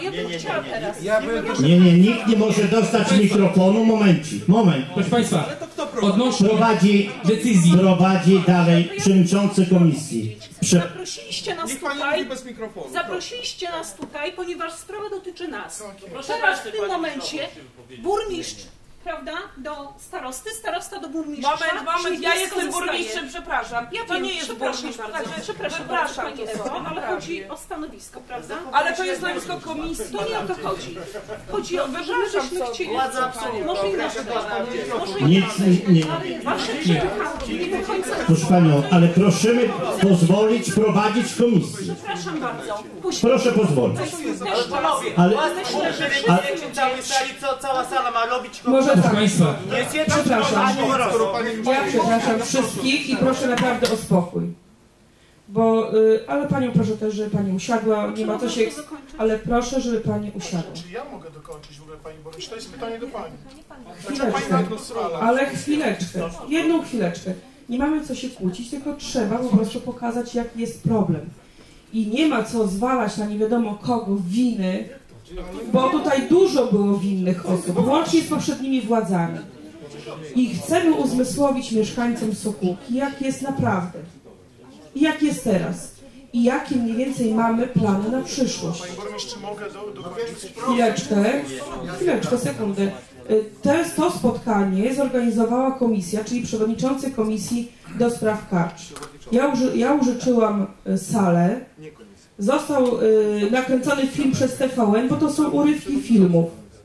Nie, nie, nikt nie może dostać mikrofonu, momencik, moment. Proszę Państwa, odnośnie prowadzi decyzji, prowadzi dalej przewodniczący komisji. Prze Zaprosiliście nas tutaj, zaprosiliście nas tutaj, ponieważ sprawa dotyczy nas. Teraz w tym momencie burmistrz, prawda, do starosty, starosta do burmistrza. Moment, moment, ja jestem zostaje. burmistrzem, przepraszam. Ja to wiem, nie jest przepraszam burmistrz, bardzo, także przepraszam, przepraszam Pani to Ewo, są, ale naprawdę. chodzi o stanowisko, prawda? Ale to jest stanowisko komisji. To nie o to chodzi. Chodzi o to, że my Wypraszam, byśmy co? chcieli... Władza absolutna. Może inaczej, może Nic, inaczej. nie. Wasze Nie. przepychanki nie do końca... Proszę Panią, ale prosimy pozwolić prowadzić komisję. Przepraszam bardzo. Proszę pozwolić. Ale, Ale- myślę, że wszyscy ale- w całej sali, co cała sala ma robić? Może proszę tak. Państwa, Jest jedna Przepraszam. strona, Ja przepraszam wszystkich i proszę naprawdę o spokój. Bo, y, ale Panią proszę też, żeby Pani usiadła, nie ma co się... Ale proszę, żeby Pani usiadła. Czy ja mogę dokończyć w ogóle Pani Burmistrz? To jest pytanie do Pani. Chwileczkę, ale chwileczkę, jedną chwileczkę. Nie mamy co się kłócić, tylko trzeba po prostu pokazać, jaki jest problem. I nie ma co zwalać na nie wiadomo kogo winy, bo tutaj dużo było winnych osób, łącznie z poprzednimi władzami. I chcemy uzmysłowić mieszkańcom Sokółki, jak jest naprawdę. I jak jest teraz. I jakie mniej więcej mamy plany na przyszłość. Panie Burmistrz, czy mogę do, dokończyć? Chwileczkę, chwileczkę, sekundę. To, to spotkanie zorganizowała komisja, czyli przewodniczący komisji do spraw karcz. Ja, uży, ja użyczyłam y, salę. Został y, nakręcony film przez T V N, bo to są urywki filmów.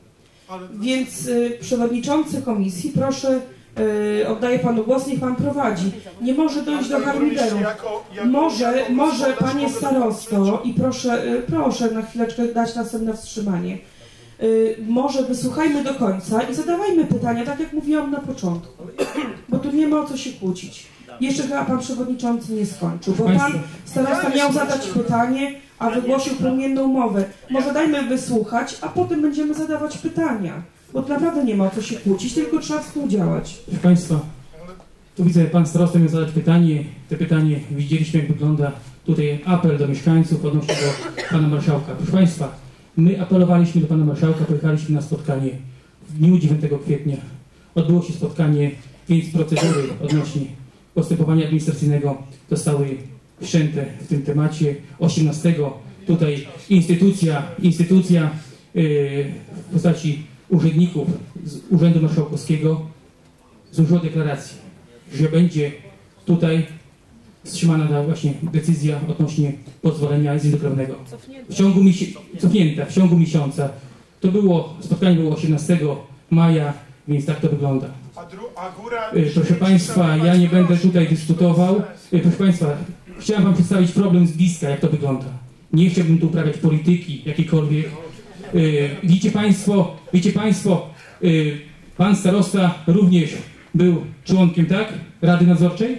Więc y, przewodniczący komisji, proszę, y, oddaję panu głos, niech pan prowadzi. Nie może dojść do harmideru. Może, może panie starosto, i proszę, y, proszę na chwileczkę dać następne wstrzymanie. Y, może wysłuchajmy do końca i zadawajmy pytania, tak jak mówiłam na początku. Bo tu nie ma o co się kłócić. Jeszcze chyba pan przewodniczący nie skończył, bo pan starosta miał zadać pytanie, a wygłosił promienną mowę. Może dajmy wysłuchać, a potem będziemy zadawać pytania. Bo naprawdę nie ma o co się kłócić, tylko trzeba współdziałać. Proszę Państwa, tu widzę, pan starosta miał zadać pytanie. Te pytanie widzieliśmy, jak wygląda tutaj apel do mieszkańców odnośnie do pana marszałka. Proszę Państwa, my apelowaliśmy do pana marszałka, pojechaliśmy na spotkanie w dniu dziewiątego kwietnia. Odbyło się spotkanie, więc procedury odnośnie postępowania administracyjnego zostały wszczęte w tym temacie. osiemnastego tutaj instytucja, instytucja yy, w postaci urzędników z Urzędu Marszałkowskiego złożyła deklarację, że będzie tutaj wstrzymana ta właśnie decyzja odnośnie pozwolenia zintegrowanego. W ciągu miesiąca, cofnięta w ciągu miesiąca. To było, spotkanie było osiemnastego maja, więc tak to wygląda. Proszę Państwa, ja nie będę tutaj dyskutował. Proszę Państwa, chciałem Wam przedstawić problem z bliska, jak to wygląda. Nie chciałbym tu uprawiać polityki jakiejkolwiek. Widzicie Państwo, widzicie Państwo, Pan starosta również był członkiem, tak? Rady Nadzorczej?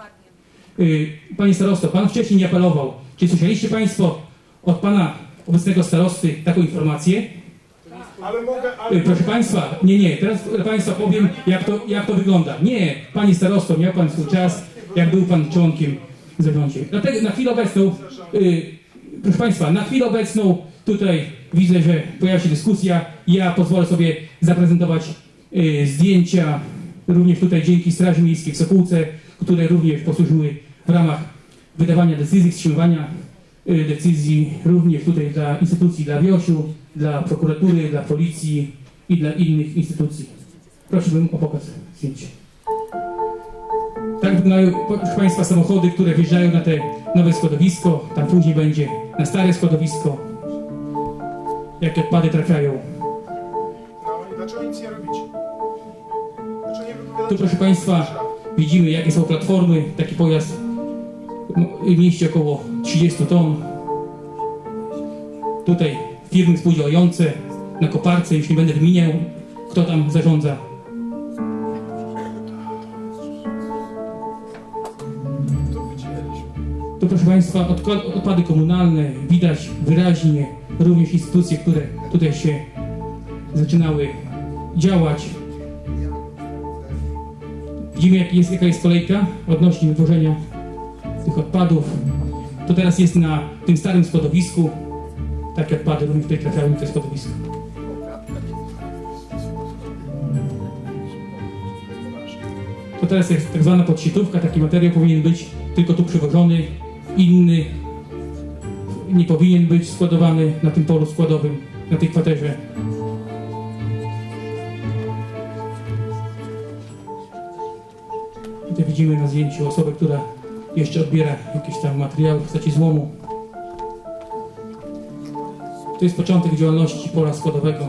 Panie starosto, Pan wcześniej nie apelował. Czy słyszeliście Państwo od Pana obecnego starosty taką informację? Ale mogę, ale... Proszę Państwa, nie, nie, teraz Państwa powiem, jak to, jak to wygląda. Nie, Panie starosto, miał Pan swój czas, jak był Pan członkiem w zarządzie. Dlatego na chwilę obecną, yy, proszę Państwa, na chwilę obecną tutaj widzę, że pojawia się dyskusja. Ja pozwolę sobie zaprezentować yy, zdjęcia, również tutaj dzięki Straży Miejskiej w Sokółce, które również posłużyły w ramach wydawania decyzji, wstrzymywania yy, decyzji, również tutaj dla instytucji, dla Wiosiu, dla prokuratury, dla policji i dla innych instytucji. Prosiłbym o pokaz zdjęć. Tak wyglądają, proszę Państwa, samochody, które wjeżdżają na te nowe składowisko. Tam później będzie na stare składowisko. Jakie odpady trafiają. No i dlaczego nic nie robicie? Dlaczego nie wypowiadacie? Tu, proszę Państwa, widzimy, jakie są platformy. Taki pojazd mieści około trzydzieści ton. Tutaj firmy współdziałające na koparce, już nie będę wymieniał, kto tam zarządza. To, proszę Państwa, odpady komunalne, widać wyraźnie również instytucje, które tutaj się zaczynały działać. Widzimy, jak jest, jaka jest kolejka odnośnie wywożenia tych odpadów. To teraz jest na tym starym składowisku. Takie odpady również tutaj trafiają na to składowisko. To teraz jest tak zwana podsietówka. Taki materiał powinien być tylko tu przywożony. Inny nie powinien być składowany na tym polu składowym, na tej kwaterze. Tutaj widzimy na zdjęciu osobę, która jeszcze odbiera jakieś tam materiały w postaci złomu. To jest początek działalności pola składowego.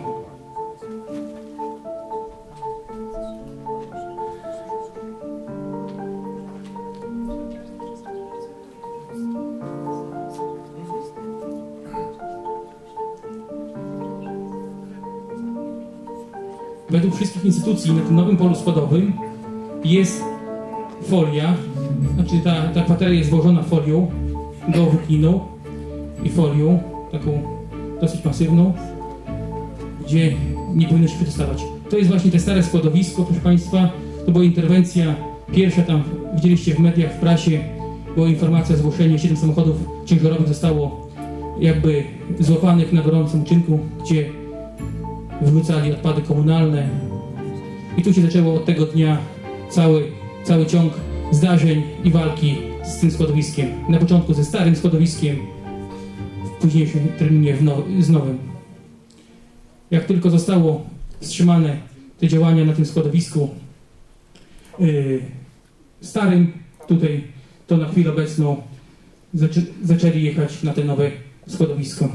Według wszystkich instytucji na tym nowym polu składowym jest folia, znaczy ta, ta kwatera jest złożona folią geowłókniną i folią taką dosyć masywną, gdzie nie powinno się wydostawać. To jest właśnie te stare składowisko, proszę Państwa. To była interwencja pierwsza, tam widzieliście w mediach, w prasie, była informacja, zgłoszenie, siedem samochodów ciężarowych zostało jakby złapanych na gorącym uczynku, gdzie wyrzucali odpady komunalne. I tu się zaczęło od tego dnia cały, cały ciąg zdarzeń i walki z tym składowiskiem. Na początku ze starym składowiskiem, w późniejszym terminie w now, z nowym. Jak tylko zostało wstrzymane te działania na tym składowisku yy, starym, tutaj to to na chwilę obecną zaczę zaczęli jechać na te nowe składowisko.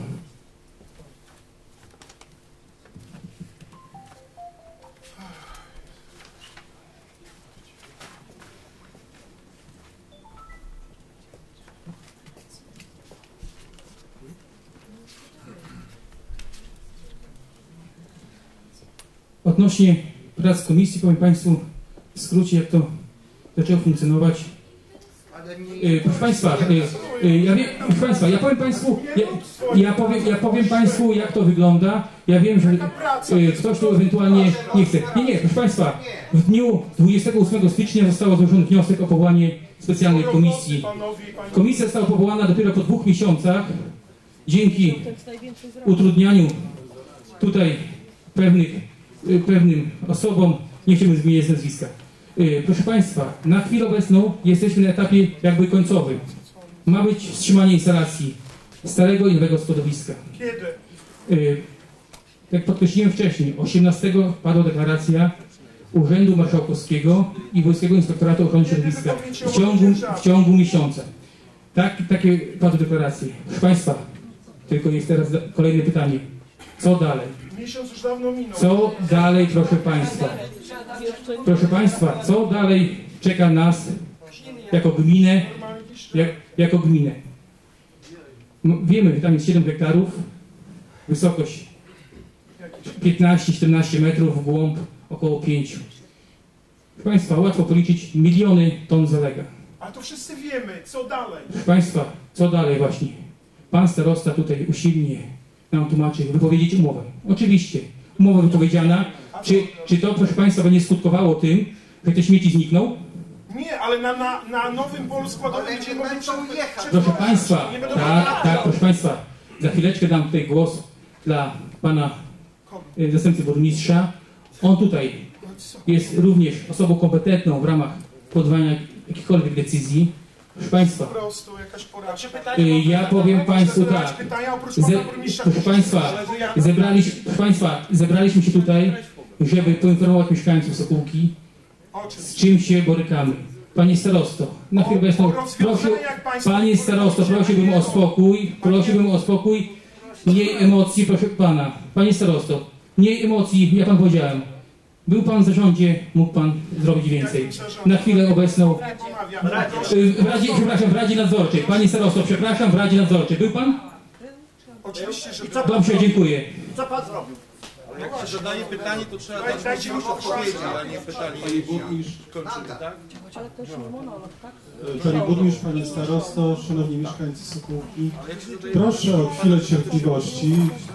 Odnośnie prac komisji, powiem Państwu w skrócie, jak to zaczęło funkcjonować. E, proszę Państwa, e, e, ja wiem, proszę Państwa, ja powiem Państwu, ja, ja, powiem, ja powiem Państwu, jak to wygląda. Ja wiem, że e, ktoś tu ewentualnie nie chce. Nie, nie, proszę Państwa, w dniu dwudziestego ósmego stycznia został złożony wniosek o powołanie specjalnej komisji. Komisja została powołana dopiero po dwóch miesiącach, dzięki utrudnianiu tutaj pewnych pewnym osobom, nie chciałbym zmieniać nazwiska. Proszę Państwa, na chwilę obecną jesteśmy na etapie jakby końcowym. Ma być wstrzymanie instalacji starego i nowego składowiska. Kiedy? Jak podkreśliłem wcześniej, osiemnastego padła deklaracja Urzędu Marszałkowskiego i Wojskowego Inspektoratu Ochrony Środowiska w ciągu, w ciągu miesiąca. Tak, takie padły deklaracje. Proszę Państwa, tylko jest teraz kolejne pytanie. Co dalej? Miesiąc już dawno minął. Co dalej, proszę Państwa? Proszę Państwa, co dalej czeka nas jako gminę? Jak, jako gminę? Wiemy, że tam jest siedem hektarów, wysokość piętnaście czternaście metrów, w głąb około pięć. Proszę Państwa, łatwo policzyć miliony ton zalega. Ale to wszyscy wiemy, co dalej? Proszę Państwa, co dalej właśnie? Pan starosta tutaj usilnie nam tłumaczy, wypowiedzieć umowę. Oczywiście, umowa wypowiedziana. Czy, czy to, proszę Państwa, będzie skutkowało tym, że te śmieci znikną? Nie, ale na, na, na nowym polu składowym będziemy mogli przejechać. Proszę Państwa, tak, tak, proszę Państwa, za chwileczkę dam tutaj głos dla Pana y, zastępcy burmistrza. On tutaj jest również osobą kompetentną w ramach podejmowania jakichkolwiek decyzji. Proszę Państwa, po prostu jakaś porada. ja powiem Państwu tak, Ze, proszę Państwa, zebraliśmy, proszę Państwa, zebraliśmy się tutaj, żeby poinformować mieszkańców Sokółki, z czym się borykamy. Panie starosto, na chwilę obecną, prosił, Panie starosto, prosiłbym o spokój, prosiłbym o spokój, mniej emocji, proszę Pana. Panie starosto, mniej emocji, jak Pan powiedziałem. Był Pan w zarządzie, mógł Pan zrobić więcej. Na chwilę obecną, w Radzie, przepraszam, w Radzie Nadzorczej. Panie starosto, przepraszam, w Radzie Nadzorczej. Był Pan? Oczywiście, że... Dobrze, dziękuję. Co Pan zrobił? Jak się zadaje pytanie, to trzeba dać możliwość odpowiedzi, a nie pytanie. Panie burmistrz, Kończymy, tak? Ale to już nie monolog, tak? Panie burmistrz, Panie starosto, szanowni mieszkańcy Sokółki, proszę o chwilę cierpliwości.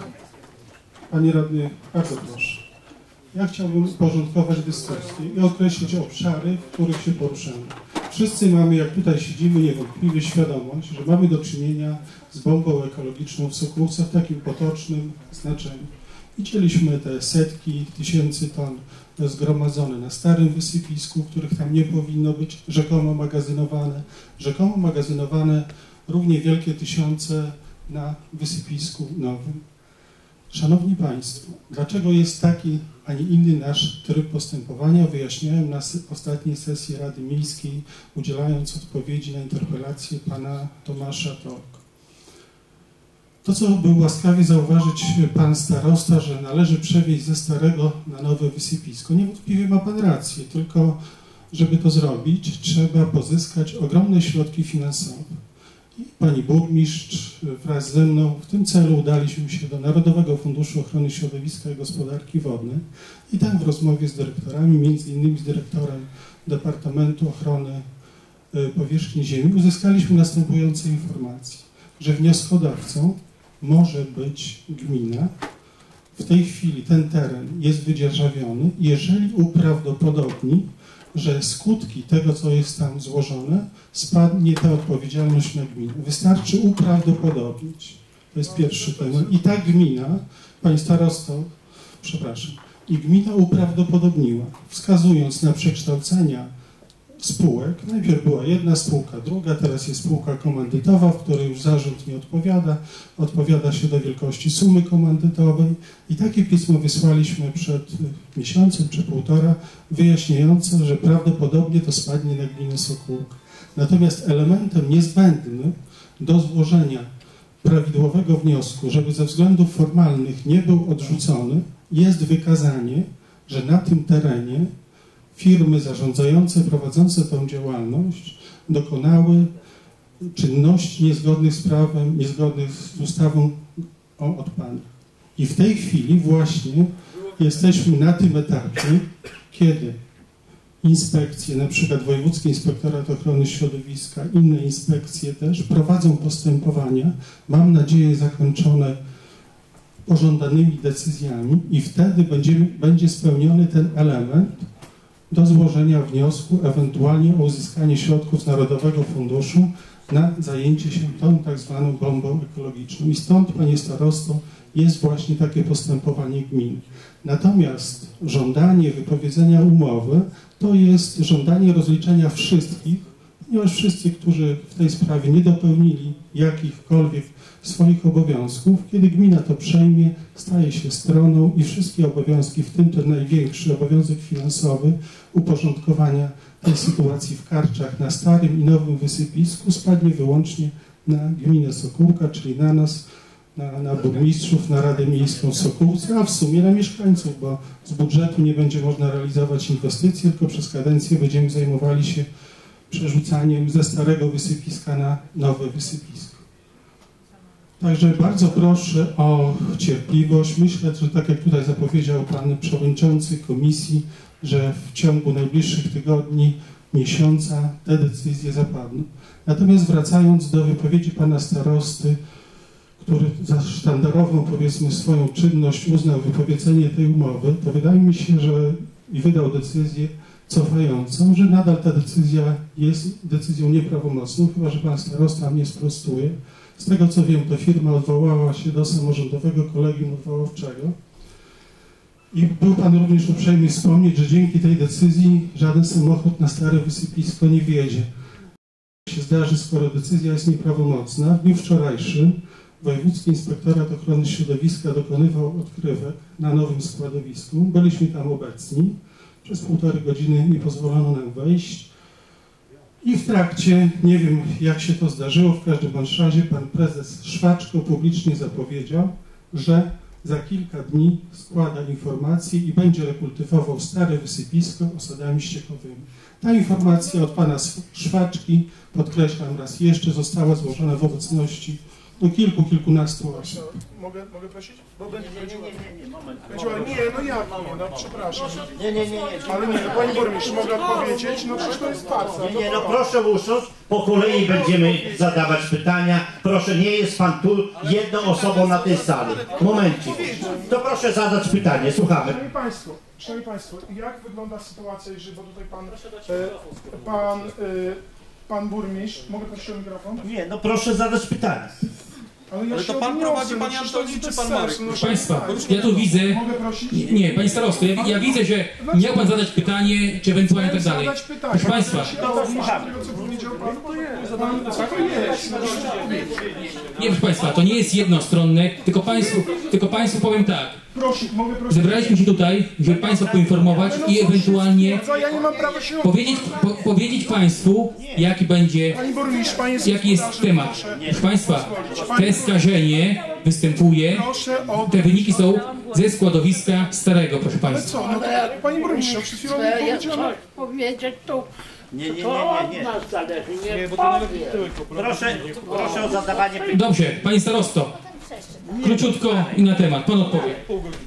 Panie radny, bardzo proszę. Ja chciałbym uporządkować dyskusję i określić obszary, w których się poruszamy. Wszyscy mamy, jak tutaj siedzimy, niewątpliwie świadomość, że mamy do czynienia z bombą ekologiczną w Sokółce w takim potocznym znaczeniu. Widzieliśmy te setki tysięcy ton zgromadzone na starym wysypisku, których tam nie powinno być, rzekomo magazynowane, rzekomo magazynowane równie wielkie tysiące na wysypisku nowym. Szanowni Państwo, dlaczego jest taki, a nie inny nasz tryb postępowania? Wyjaśniałem na ostatniej sesji Rady Miejskiej, udzielając odpowiedzi na interpelację pana Tomasza Tork. To, co był łaskawie zauważyć pan starosta, że należy przewieźć ze starego na nowe wysypisko. Niewątpliwie ma pan rację, tylko żeby to zrobić, trzeba pozyskać ogromne środki finansowe. I pani burmistrz wraz ze mną w tym celu udaliśmy się do Narodowego Funduszu Ochrony Środowiska i Gospodarki Wodnej i tam w rozmowie z dyrektorami, między innymi z dyrektorem Departamentu Ochrony Powierzchni Ziemi, uzyskaliśmy następujące informacje, że wnioskodawcą może być gmina. W tej chwili ten teren jest wydzierżawiony, jeżeli uprawdopodobni, że skutki tego, co jest tam złożone, spadnie ta odpowiedzialność na gminę. Wystarczy uprawdopodobnić. To jest pierwszy temat. I ta gmina, pani starosto, przepraszam, i gmina uprawdopodobniła, wskazując na przekształcenia spółek. Najpierw była jedna spółka, druga, teraz jest spółka komandytowa, w której już zarząd nie odpowiada, odpowiada się do wielkości sumy komandytowej i takie pismo wysłaliśmy przed miesiącem czy półtora, wyjaśniające, że prawdopodobnie to spadnie na gminę Sokółka. Natomiast elementem niezbędnym do złożenia prawidłowego wniosku, żeby ze względów formalnych nie był odrzucony, jest wykazanie, że na tym terenie firmy zarządzające, prowadzące tę działalność dokonały czynności niezgodnych z prawem, niezgodnych z ustawą o odpadach. I w tej chwili właśnie jesteśmy na tym etapie, kiedy inspekcje, na przykład Wojewódzki Inspektorat Ochrony Środowiska, inne inspekcje też prowadzą postępowania, mam nadzieję zakończone pożądanymi decyzjami i wtedy będzie, będzie spełniony ten element do złożenia wniosku, ewentualnie o uzyskanie środków z Narodowego Funduszu na zajęcie się tą tak zwaną bombą ekologiczną. I stąd, panie starosto, jest właśnie takie postępowanie gmin. Natomiast żądanie wypowiedzenia umowy to jest żądanie rozliczenia wszystkich, ponieważ wszyscy, którzy w tej sprawie nie dopełnili jakichkolwiek swoich obowiązków, kiedy gmina to przejmie, staje się stroną i wszystkie obowiązki, w tym ten największy obowiązek finansowy uporządkowania tej sytuacji w Karczach na starym i nowym wysypisku spadnie wyłącznie na gminę Sokółka, czyli na nas, na, na burmistrzów, na Radę Miejską w Sokółce, a w sumie na mieszkańców, bo z budżetu nie będzie można realizować inwestycji, tylko przez kadencję będziemy zajmowali się przerzucaniem ze starego wysypiska na nowe wysypisko. Także bardzo proszę o cierpliwość. Myślę, że tak jak tutaj zapowiedział pan przewodniczący komisji, że w ciągu najbliższych tygodni, miesiąca te decyzje zapadną. Natomiast wracając do wypowiedzi pana starosty, który za sztandarową, powiedzmy, swoją czynność uznał wypowiedzenie tej umowy, to wydaje mi się, że i wydał decyzję cofającą, że nadal ta decyzja jest decyzją nieprawomocną, chyba że pan starosta mnie sprostuje. Z tego co wiem, to firma odwołała się do samorządowego kolegium odwoławczego i był pan również uprzejmy wspomnieć, że dzięki tej decyzji żaden samochód na stare wysypisko nie wjedzie. Co się zdarzy, skoro decyzja jest nieprawomocna? W dniu wczorajszym Wojewódzki Inspektorat Ochrony Środowiska dokonywał odkrywek na nowym składowisku. Byliśmy tam obecni. Przez półtorej godziny nie pozwolono nam wejść. I w trakcie, nie wiem jak się to zdarzyło, w każdym bądź razie pan prezes Szwaczko publicznie zapowiedział, że za kilka dni składa informację i będzie rekultywował stare wysypisko osadami ściekowymi. Ta informacja od pana Szwaczki, podkreślam raz jeszcze, została złożona w obecności no, kilku, kilkunastu osób. Mogę, mogę prosić? Bo będzie, nie, nie, nie, nie, moment. Będzie, nie, no jak nie, no przepraszam. Nie, nie, nie, nie. Ale nie, pani burmistrz, mogę odpowiedzieć? No przecież to jest farsa. Nie, nie, no proszę usiąść, po kolei będziemy zadawać pytania. Proszę, nie jest pan tu jedną osobą na tej sali. Momencik. To proszę zadać pytanie, słuchamy. Szanowni Państwo, Szanowni Państwo, jak wygląda sytuacja, jeżeli, bo tutaj pan, e, pan, e, pan burmistrz, mogę prosić o mikrofon? Nie, no proszę zadać pytanie. Ale, ja Ale to pan prowadzi, panie Antoni, czy pan Marek? Proszę Państwa, ja tu widzę... Nie, nie, panie starosto, ja, ja widzę, że miał pan zadać pytanie, czy ewentualnie tak dalej. Proszę Państwa... Nie, proszę Państwa, to nie jest jednostronne, tylko Państwu, tylko państwu powiem tak. Zebraliśmy się tutaj, żeby Państwa poinformować i ewentualnie powiedzieć, po, powiedzieć Państwu, jaki będzie, jaki jest temat. Proszę Państwa, te skażenie występuje, te wyniki są ze składowiska starego, proszę Państwa. Co? No, pani burmistrz, przed chwilą mi powiedziano... powiedzieć tu. Nie, nie, nie, To nie, nie. od nas zależy, nie, Nie, bo to nawet tylko. Proszę, proszę o zadawanie pytań. Dobrze, Panie Starosto, króciutko i na temat, Pan odpowie.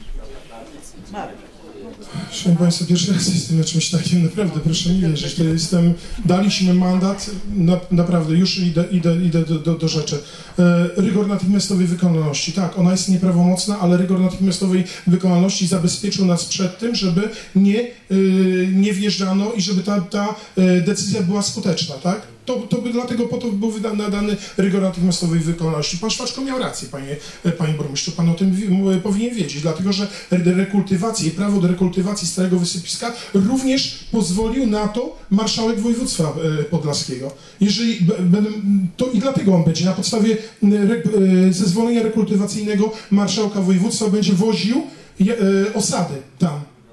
Szanowni Państwo, pierwszy raz jestem na czymś takim, naprawdę, proszę mi wierzyć, to jestem, daliśmy mandat, na, naprawdę, już idę, idę, idę do, do, do rzeczy. E, rygor natychmiastowej wykonalności, tak, ona jest nieprawomocna, ale rygor natychmiastowej wykonalności zabezpieczył nas przed tym, żeby nie, e, nie wjeżdżano i żeby ta, ta e, decyzja była skuteczna, tak? To, to by dlatego po to był wydany, nadany rygor natychmiastowej wykonalności. Pan Szwaczko miał rację, panie, panie burmistrzu, pan o tym wi- powinien wiedzieć, dlatego że rekultywacja i prawo do rekultywacji starego wysypiska również pozwolił na to marszałek województwa podlaskiego. Jeżeli będę, to i dlatego on będzie na podstawie re, zezwolenia rekultywacyjnego marszałka województwa będzie woził je, osady tam.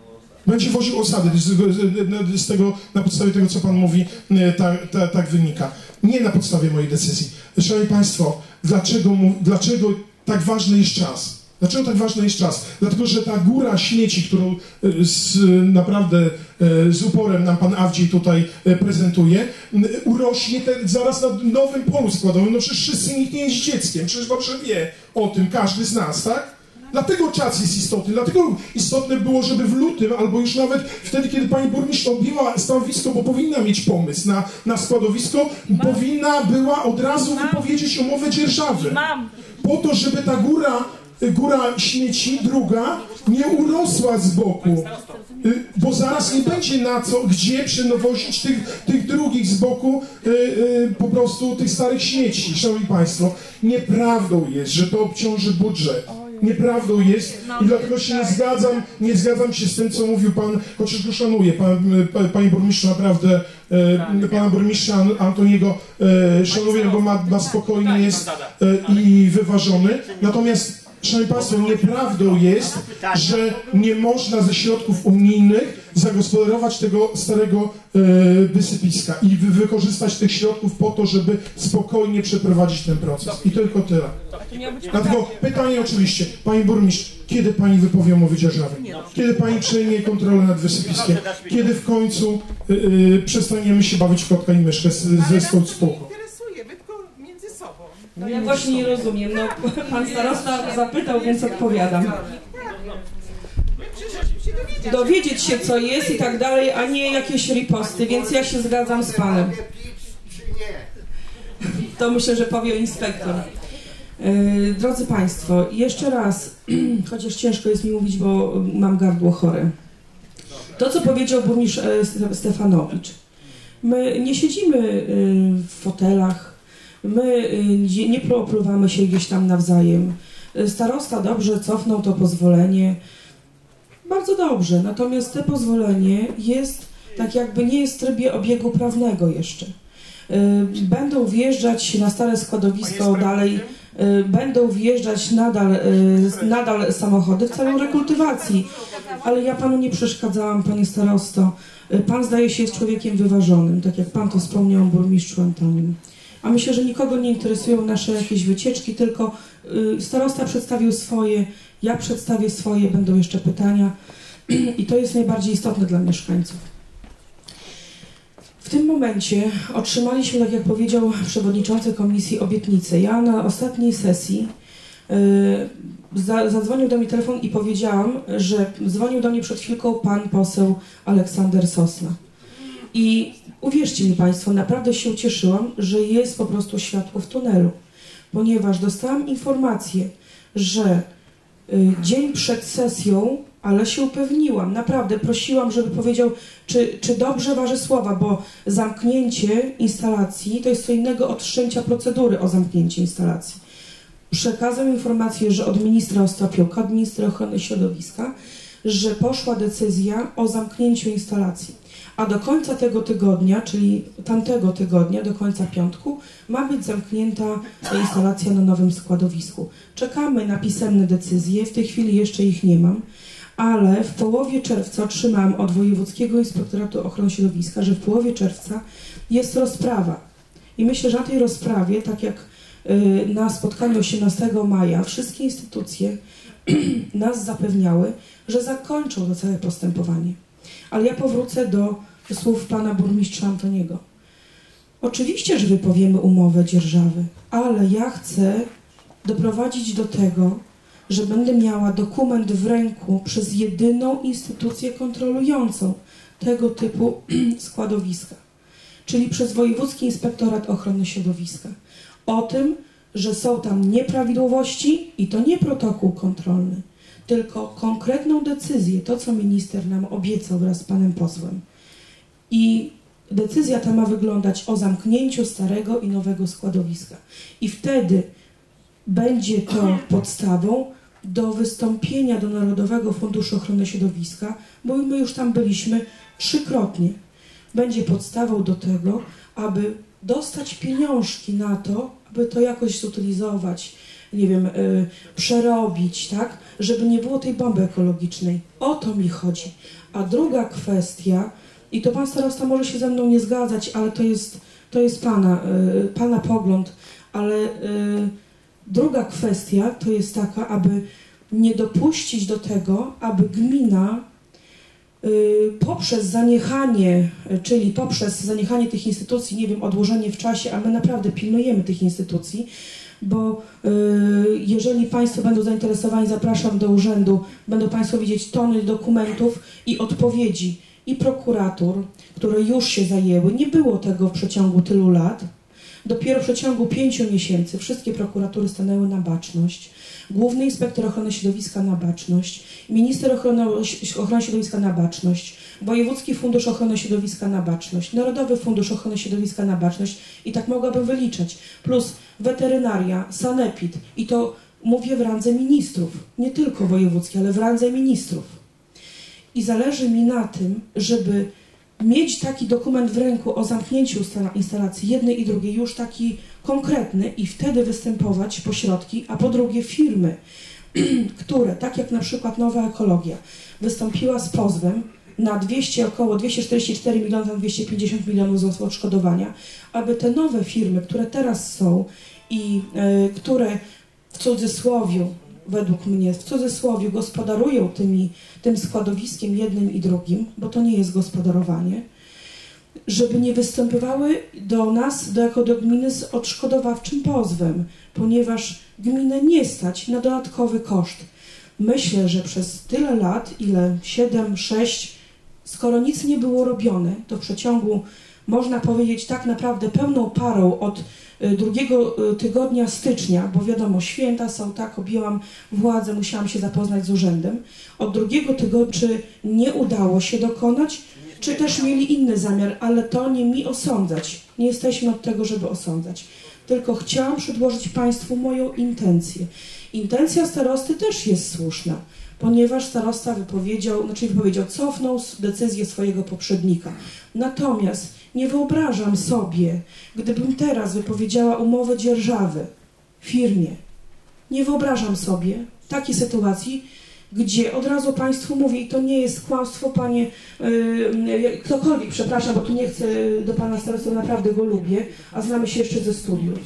Będzie woził osady, z, z, z tego, na podstawie tego, co pan mówi, tak ta, ta wynika. Nie na podstawie mojej decyzji. Szanowni Państwo, dlaczego, dlaczego tak ważny jest czas? Dlaczego tak ważny jest czas? Dlatego, że ta góra śmieci, którą z, naprawdę z uporem nam pan Awdziej tutaj prezentuje, urośnie te, zaraz na nowym polu składowym. No przecież wszyscy, nikt nie jest dzieckiem, przecież dobrze wie o tym każdy z nas, tak? Dlatego czas jest istotny, dlatego istotne było, żeby w lutym, albo już nawet wtedy, kiedy pani burmistrz objęła stanowisko, bo powinna mieć pomysł na, na składowisko, Mam. powinna była od razu Mam. wypowiedzieć umowę dzierżawy. Mam. Po to, żeby ta góra, góra śmieci, druga, nie urosła z boku. Bo zaraz nie będzie na co, gdzie przenowozić tych, tych drugich z boku yy, yy, po prostu tych starych śmieci. Szanowni Państwo, nieprawdą jest, że to obciąży budżet. Nieprawdą jest i dlatego się nie zgadzam, nie zgadzam się z tym, co mówił pan, chociaż go szanuję, pan, panie burmistrzu, naprawdę e, pana burmistrza Antoniego e, szanuję, bo ma, ma spokojnie jest e, i wyważony. Natomiast, szanowni Państwo, nieprawdą jest, że nie można ze środków unijnych zagospodarować tego starego e, wysypiska i wy, wykorzystać tych środków po to, żeby spokojnie przeprowadzić ten proces. I tylko tyle. Dlatego pytanie oczywiście, pani burmistrz, kiedy pani wypowie umowę dzierżawy? Kiedy pani przejmie kontrolę nad wysypiskiem? Kiedy w końcu y, y, przestaniemy się bawić w kotka i myszkę ze spółką? No ja właśnie nie rozumiem. No, pan starosta zapytał, więc odpowiadam. Dowiedzieć się, co jest i tak dalej, a nie jakieś riposty, więc ja się zgadzam z panem. To myślę, że powie inspektor. Yy, drodzy Państwo, jeszcze raz, chociaż ciężko jest mi mówić, bo mam gardło chore. To, co powiedział burmistrz Stefanowicz. My nie siedzimy w fotelach, my nie opluwamy się gdzieś tam nawzajem. Starosta dobrze cofnął to pozwolenie. Bardzo dobrze, natomiast to pozwolenie jest, tak jakby nie jest w trybie obiegu prawnego jeszcze. Będą wjeżdżać na stare składowisko dalej, będą wjeżdżać nadal, nadal samochody w celu rekultywacji. Ale ja panu nie przeszkadzałam, panie starosto. Pan zdaje się jest człowiekiem wyważonym, tak jak pan to wspomniał o burmistrzu Antonim. A myślę, że nikogo nie interesują nasze jakieś wycieczki, tylko starosta przedstawił swoje, ja przedstawię swoje, będą jeszcze pytania i to jest najbardziej istotne dla mieszkańców. W tym momencie otrzymaliśmy, tak jak powiedział przewodniczący komisji, obietnicę. Ja na ostatniej sesji yy, za, zadzwonił do mnie telefon i powiedziałam, że dzwonił do mnie przed chwilką pan poseł Aleksander Sosna. I uwierzcie mi Państwo, naprawdę się ucieszyłam, że jest po prostu światło w tunelu, ponieważ dostałam informację, że y, dzień przed sesją, ale się upewniłam, naprawdę prosiłam, żeby powiedział, czy, czy dobrze waży słowa, bo zamknięcie instalacji to jest co innego od wszczęcia procedury o zamknięcie instalacji. Przekazał informację, że od ministra Ostapiołka, od ministra ochrony środowiska, że poszła decyzja o zamknięciu instalacji. A do końca tego tygodnia, czyli tamtego tygodnia, do końca piątku, ma być zamknięta instalacja na nowym składowisku. Czekamy na pisemne decyzje, w tej chwili jeszcze ich nie mam, ale w połowie czerwca otrzymałam od Wojewódzkiego Inspektoratu Ochrony Środowiska, że w połowie czerwca jest rozprawa. I myślę, że na tej rozprawie, tak jak y, na spotkaniu osiemnastego maja, wszystkie instytucje nas zapewniały, że zakończą to całe postępowanie. Ale ja powrócę do słów pana burmistrza Antoniego. Oczywiście, że wypowiemy umowę dzierżawy, ale ja chcę doprowadzić do tego, że będę miała dokument w ręku przez jedyną instytucję kontrolującą tego typu składowiska, czyli przez Wojewódzki Inspektorat Ochrony Środowiska. O tym, że są tam nieprawidłowości i to nie protokół kontrolny, tylko konkretną decyzję, to co minister nam obiecał wraz z panem posłem. I decyzja ta ma wyglądać o zamknięciu starego i nowego składowiska. I wtedy będzie to podstawą do wystąpienia do Narodowego Funduszu Ochrony Środowiska, bo my już tam byliśmy trzykrotnie. Będzie podstawą do tego, aby dostać pieniążki na to, aby to jakoś zutylizować, nie wiem, y, przerobić, tak, żeby nie było tej bomby ekologicznej. O to mi chodzi. A druga kwestia, i to pan starosta może się ze mną nie zgadzać, ale to jest, to jest pana, y, pana pogląd, ale y, druga kwestia to jest taka, aby nie dopuścić do tego, aby gmina poprzez zaniechanie, czyli poprzez zaniechanie tych instytucji, nie wiem, odłożenie w czasie, a my naprawdę pilnujemy tych instytucji, bo jeżeli Państwo będą zainteresowani, zapraszam do urzędu, będą Państwo widzieć tony dokumentów i odpowiedzi i prokuratur, które już się zajęły. Nie było tego w przeciągu tylu lat. Dopiero w przeciągu pięciu miesięcy wszystkie prokuratury stanęły na baczność. Główny Inspektor Ochrony Środowiska na baczność, Minister Ochrony, Ochrony Środowiska na baczność, Wojewódzki Fundusz Ochrony Środowiska na baczność, Narodowy Fundusz Ochrony Środowiska na baczność i tak mogłabym wyliczać, plus weterynaria, sanepid i to mówię w randze ministrów, nie tylko wojewódzkie, ale w randze ministrów. I zależy mi na tym, żeby mieć taki dokument w ręku o zamknięciu instalacji jednej i drugiej, już taki konkretny i wtedy występować po środki, a po drugie firmy, które, tak jak na przykład Nowa Ekologia, wystąpiła z pozwem na dwieście, około dwieście czterdzieści cztery miliony, na dwieście pięćdziesiąt milionów złotych odszkodowania, aby te nowe firmy, które teraz są i y, które w cudzysłowiu, według mnie, w cudzysłowie gospodarują tymi, tym składowiskiem jednym i drugim, bo to nie jest gospodarowanie, żeby nie występowały do nas, do, jako do gminy z odszkodowawczym pozwem, ponieważ gminę nie stać na dodatkowy koszt. Myślę, że przez tyle lat, ile siedem, sześć, skoro nic nie było robione, to w przeciągu, można powiedzieć, tak naprawdę pełną parą od drugiego tygodnia stycznia, bo wiadomo, święta są, tak, objęłam władzę, musiałam się zapoznać z urzędem. Od drugiego tygodnia, czy nie udało się dokonać, czy też mieli inny zamiar, ale to nie mi osądzać. Nie jesteśmy od tego, żeby osądzać. Tylko chciałam przedłożyć Państwu moją intencję. Intencja starosty też jest słuszna, ponieważ starosta wypowiedział, znaczy wypowiedział, cofnął decyzję swojego poprzednika. Natomiast nie wyobrażam sobie, gdybym teraz wypowiedziała umowę dzierżawy firmie, nie wyobrażam sobie takiej sytuacji, gdzie od razu Państwu mówię, i to nie jest kłamstwo, Panie, yy, ktokolwiek, przepraszam, bo tu nie chcę do Pana starosty, naprawdę go lubię, a znamy się jeszcze ze studiów.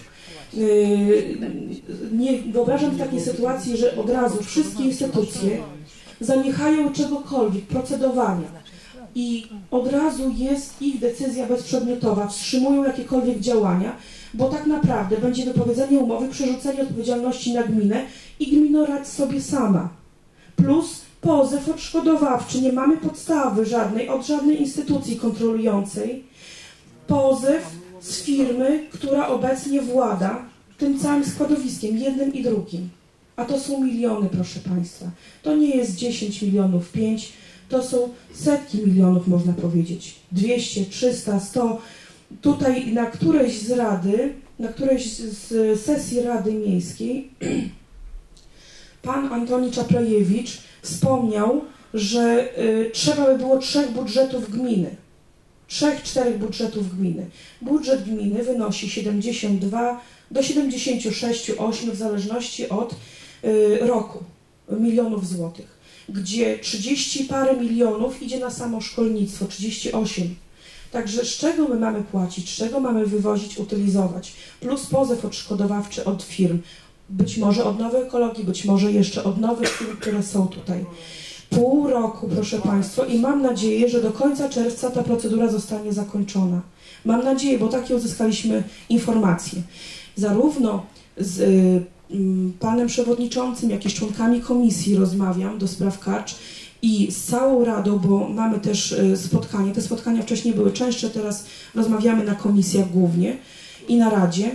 Yy, nie wyobrażam takiej sytuacji, że od razu wszystkie instytucje zaniechają czegokolwiek, procedowania i od razu jest ich decyzja bezprzedmiotowa, wstrzymują jakiekolwiek działania, bo tak naprawdę będzie wypowiedzenie umowy, przerzucenie odpowiedzialności na gminę i gmina radzi sobie sama. Plus pozew odszkodowawczy, nie mamy podstawy żadnej, od żadnej instytucji kontrolującej. Pozew z firmy, która obecnie włada tym całym składowiskiem, jednym i drugim. A to są miliony, proszę Państwa. To nie jest dziesięć milionów, pięć, to są setki milionów, można powiedzieć. dwieście, trzysta, sto. Tutaj na którejś z rady, na którejś z sesji Rady Miejskiej pan Antoni Czaplejewicz wspomniał, że y, trzeba by było trzech budżetów gminy. Trzech, czterech budżetów gminy. Budżet gminy wynosi siedemdziesiąt dwa do siedemdziesięciu sześciu, ośmiu w zależności od y, roku milionów złotych, gdzie trzydzieści parę milionów idzie na samo szkolnictwo, trzydzieści osiem. Także z czego my mamy płacić, z czego mamy wywozić, utylizować, plus pozew odszkodowawczy od firm, być może od Nowej Ekologii, być może jeszcze od nowych firm, które są tutaj. Pół roku, proszę Państwa, i mam nadzieję, że do końca czerwca ta procedura zostanie zakończona. Mam nadzieję, bo takie uzyskaliśmy informacje. Zarówno z y, panem przewodniczącym, jak i z członkami komisji rozmawiam do spraw karcz i z całą Radą, bo mamy też y, spotkanie. Te spotkania wcześniej były częstsze, teraz rozmawiamy na komisjach głównie i na Radzie.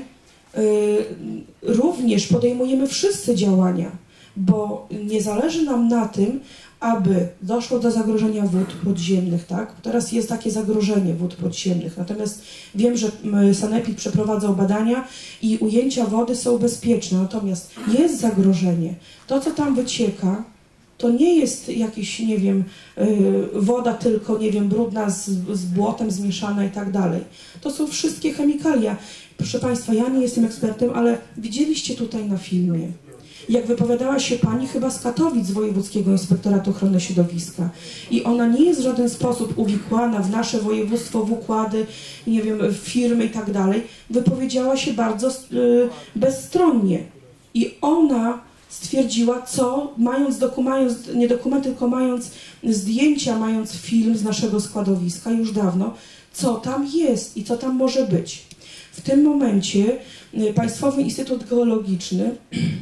Również podejmujemy wszyscy działania, bo nie zależy nam na tym, aby doszło do zagrożenia wód podziemnych, tak? Teraz jest takie zagrożenie wód podziemnych, natomiast wiem, że Sanepid przeprowadzał badania i ujęcia wody są bezpieczne, natomiast jest zagrożenie. To, co tam wycieka, To nie jest jakiś, nie wiem, woda tylko, nie wiem, brudna z, z błotem zmieszana i tak dalej. To są wszystkie chemikalia. Proszę Państwa, ja nie jestem ekspertem, ale widzieliście tutaj na filmie, jak wypowiadała się pani chyba z Katowic, z Wojewódzkiego Inspektoratu Ochrony Środowiska. I ona nie jest w żaden sposób uwikłana w nasze województwo, w układy, nie wiem, w firmy i tak dalej. Wypowiedziała się bardzo y, bezstronnie. I ona stwierdziła, co, mając, doku, mając nie dokumenty, tylko mając zdjęcia, mając film z naszego składowiska już dawno, co tam jest i co tam może być. W tym momencie y, Państwowy Instytut Geologiczny,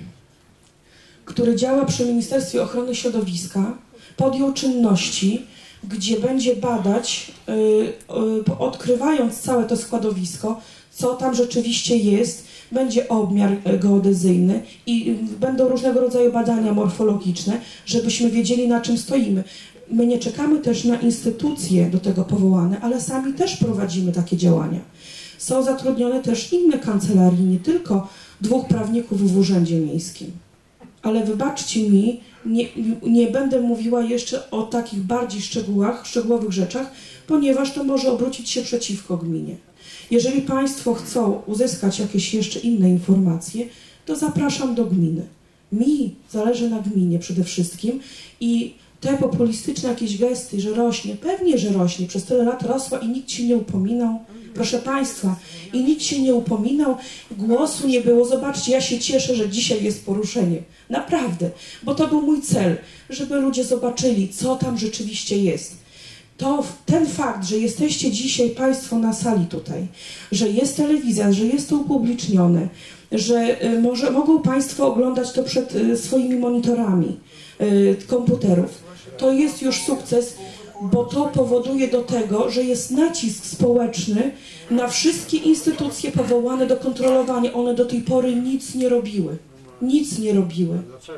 który działa przy Ministerstwie Ochrony Środowiska, podjął czynności, gdzie będzie badać, y, y, odkrywając całe to składowisko, co tam rzeczywiście jest, będzie obmiar geodezyjny i y, będą różnego rodzaju badania morfologiczne, żebyśmy wiedzieli, na czym stoimy. My nie czekamy też na instytucje do tego powołane, ale sami też prowadzimy takie działania. Są zatrudnione też inne kancelarii, nie tylko dwóch prawników w Urzędzie Miejskim. Ale wybaczcie mi, nie, nie będę mówiła jeszcze o takich bardziej szczegółach, szczegółowych rzeczach, ponieważ to może obrócić się przeciwko gminie. Jeżeli Państwo chcą uzyskać jakieś jeszcze inne informacje, to zapraszam do gminy. Mi zależy na gminie przede wszystkim i te populistyczne jakieś gesty, że rośnie, pewnie, że rośnie, przez tyle lat rosła i nikt się nie upominał. Proszę Państwa, i nikt się nie upominał, głosu nie było. Zobaczcie, ja się cieszę, że dzisiaj jest poruszenie. Naprawdę, bo to był mój cel, żeby ludzie zobaczyli, co tam rzeczywiście jest. To ten fakt, że jesteście dzisiaj Państwo na sali tutaj, że jest telewizja, że jest to upublicznione, że y, może, mogą Państwo oglądać to przed y, swoimi monitorami y, komputerów, to jest już sukces, bo to powoduje do tego, że jest nacisk społeczny na wszystkie instytucje powołane do kontrolowania. One do tej pory nic nie robiły. Nic nie robiły.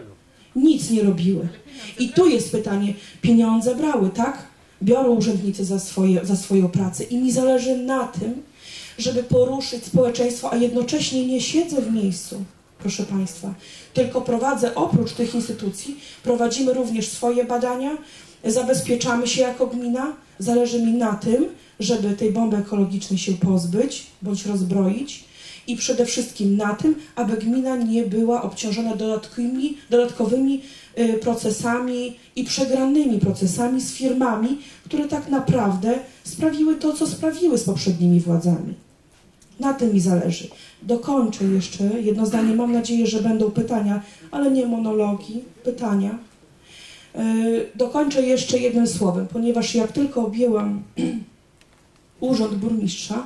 Nic nie robiły. I tu jest pytanie, pieniądze brały, tak? Biorą urzędnicy za, swoje, za swoją pracę i mi zależy na tym, żeby poruszyć społeczeństwo, a jednocześnie nie siedzę w miejscu, proszę Państwa, tylko prowadzę oprócz tych instytucji, prowadzimy również swoje badania, zabezpieczamy się jako gmina, zależy mi na tym, żeby tej bomby ekologicznej się pozbyć bądź rozbroić i przede wszystkim na tym, aby gmina nie była obciążona dodatkowymi, dodatkowymi y, procesami i przegranymi procesami z firmami, które tak naprawdę sprawiły to, co sprawiły z poprzednimi władzami. Na tym mi zależy. Dokończę jeszcze jedno zdanie. Mam nadzieję, że będą pytania, ale nie monologi, pytania. Yy, dokończę jeszcze jednym słowem, ponieważ jak tylko objęłam urząd burmistrza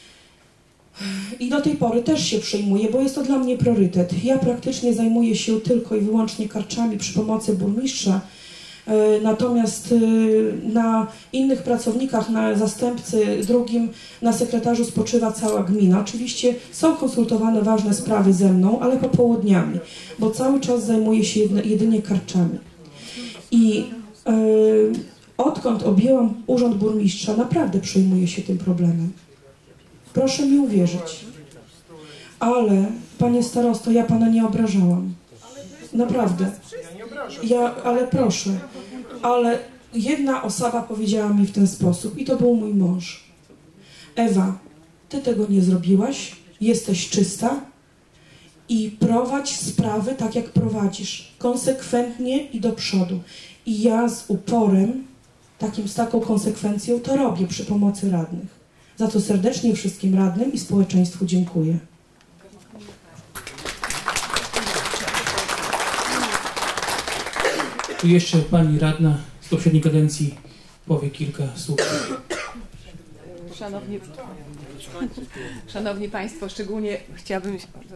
i do tej pory też się przejmuję, bo jest to dla mnie priorytet. Ja praktycznie zajmuję się tylko i wyłącznie karczami przy pomocy burmistrza, yy, natomiast yy, na innych pracownikach, na zastępcy drugim, na sekretarzu spoczywa cała gmina. Oczywiście są konsultowane ważne sprawy ze mną, ale popołudniami, bo cały czas zajmuję się jedne, jedynie karczami. I yy, odkąd objęłam urząd burmistrza, naprawdę przejmuję się tym problemem. Proszę mi uwierzyć. Ale, panie starosto, ja pana nie obrażałam. Naprawdę. Ja, ale proszę. Ale jedna osoba powiedziała mi w ten sposób i to był mój mąż. Ewa, ty tego nie zrobiłaś, jesteś czysta i prowadź sprawy tak, jak prowadzisz. Konsekwentnie i do przodu. I ja z uporem, takim, z taką konsekwencją to robię przy pomocy radnych. Za co serdecznie wszystkim radnym i społeczeństwu dziękuję. Tu jeszcze pani radna z poprzedniej kadencji powie kilka słów. Szanowni, Szanowni Państwo, szczególnie chciałabym...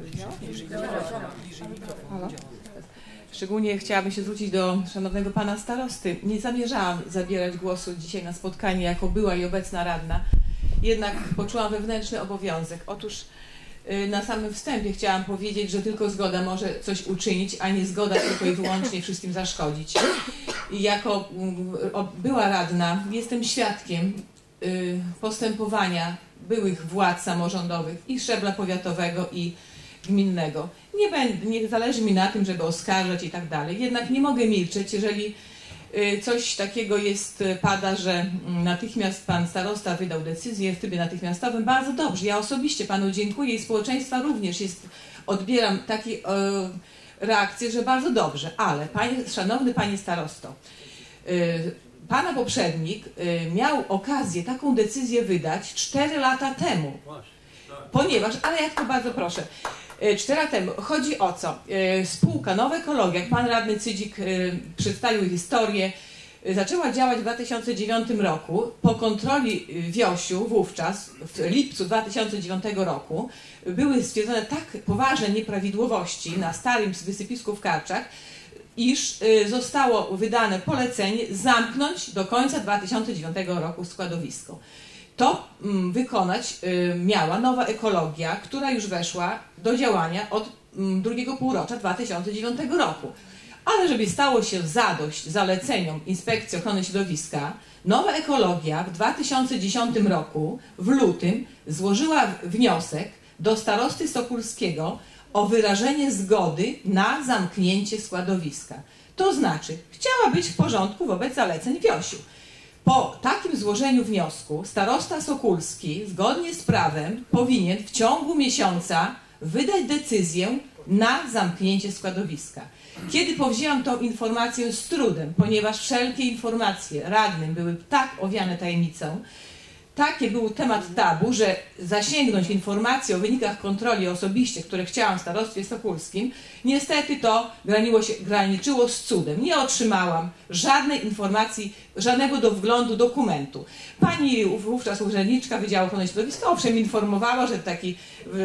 Halo? Szczególnie chciałabym się zwrócić do szanownego pana starosty. Nie zamierzałam zabierać głosu dzisiaj na spotkanie jako była i obecna radna. Jednak poczułam wewnętrzny obowiązek. Otóż na samym wstępie chciałam powiedzieć, że tylko zgoda może coś uczynić, a nie zgoda tylko i wyłącznie wszystkim zaszkodzić. I jako była radna jestem świadkiem postępowania byłych władz samorządowych i szczebla powiatowego i gminnego. Nie będę, nie zależy mi na tym, żeby oskarżać i tak dalej. Jednak nie mogę milczeć, jeżeli coś takiego jest, pada, że natychmiast pan starosta wydał decyzję w trybie natychmiastowym. Bardzo dobrze, ja osobiście panu dziękuję i społeczeństwa również jest, odbieram takie e, reakcje, że bardzo dobrze, ale panie, szanowny panie starosto, e, pana poprzednik e, miał okazję taką decyzję wydać cztery lata temu, ponieważ, ale jak to bardzo proszę, cztery lata temu. Chodzi o co? Spółka Nowa Ekologia, jak pan radny Cydzik przedstawił historię, zaczęła działać w dwa tysiące dziewiątym roku. Po kontroli Wiosiu wówczas, w lipcu dwa tysiące dziewiątego roku, były stwierdzone tak poważne nieprawidłowości na starym wysypisku w Karczach, iż zostało wydane polecenie zamknąć do końca dwa tysiące dziewiątego roku składowisko. To mm, wykonać y, miała Nowa Ekologia, która już weszła do działania od mm, drugiego półrocza dwa tysiące dziewiątego roku. Ale żeby stało się zadość zaleceniom Inspekcji Ochrony Środowiska, Nowa Ekologia w dwa tysiące dziesiątym roku, w lutym, złożyła wniosek do starosty Sokulskiego o wyrażenie zgody na zamknięcie składowiska. To znaczy, chciała być w porządku wobec zaleceń Wiosiu. Po takim złożeniu wniosku starosta Sokulski zgodnie z prawem powinien w ciągu miesiąca wydać decyzję na zamknięcie składowiska. Kiedy powzięłam tą informację z trudem, ponieważ wszelkie informacje radnym były tak owiane tajemnicą, taki był temat tabu, że zasięgnąć informacji o wynikach kontroli osobiście, które chciałam w starostwie sokulskim, niestety to graniło się, graniczyło z cudem. Nie otrzymałam żadnej informacji, żadnego do wglądu dokumentu. Pani wówczas urzędniczka Wydziału Ochrony Środowiska owszem informowała, że taki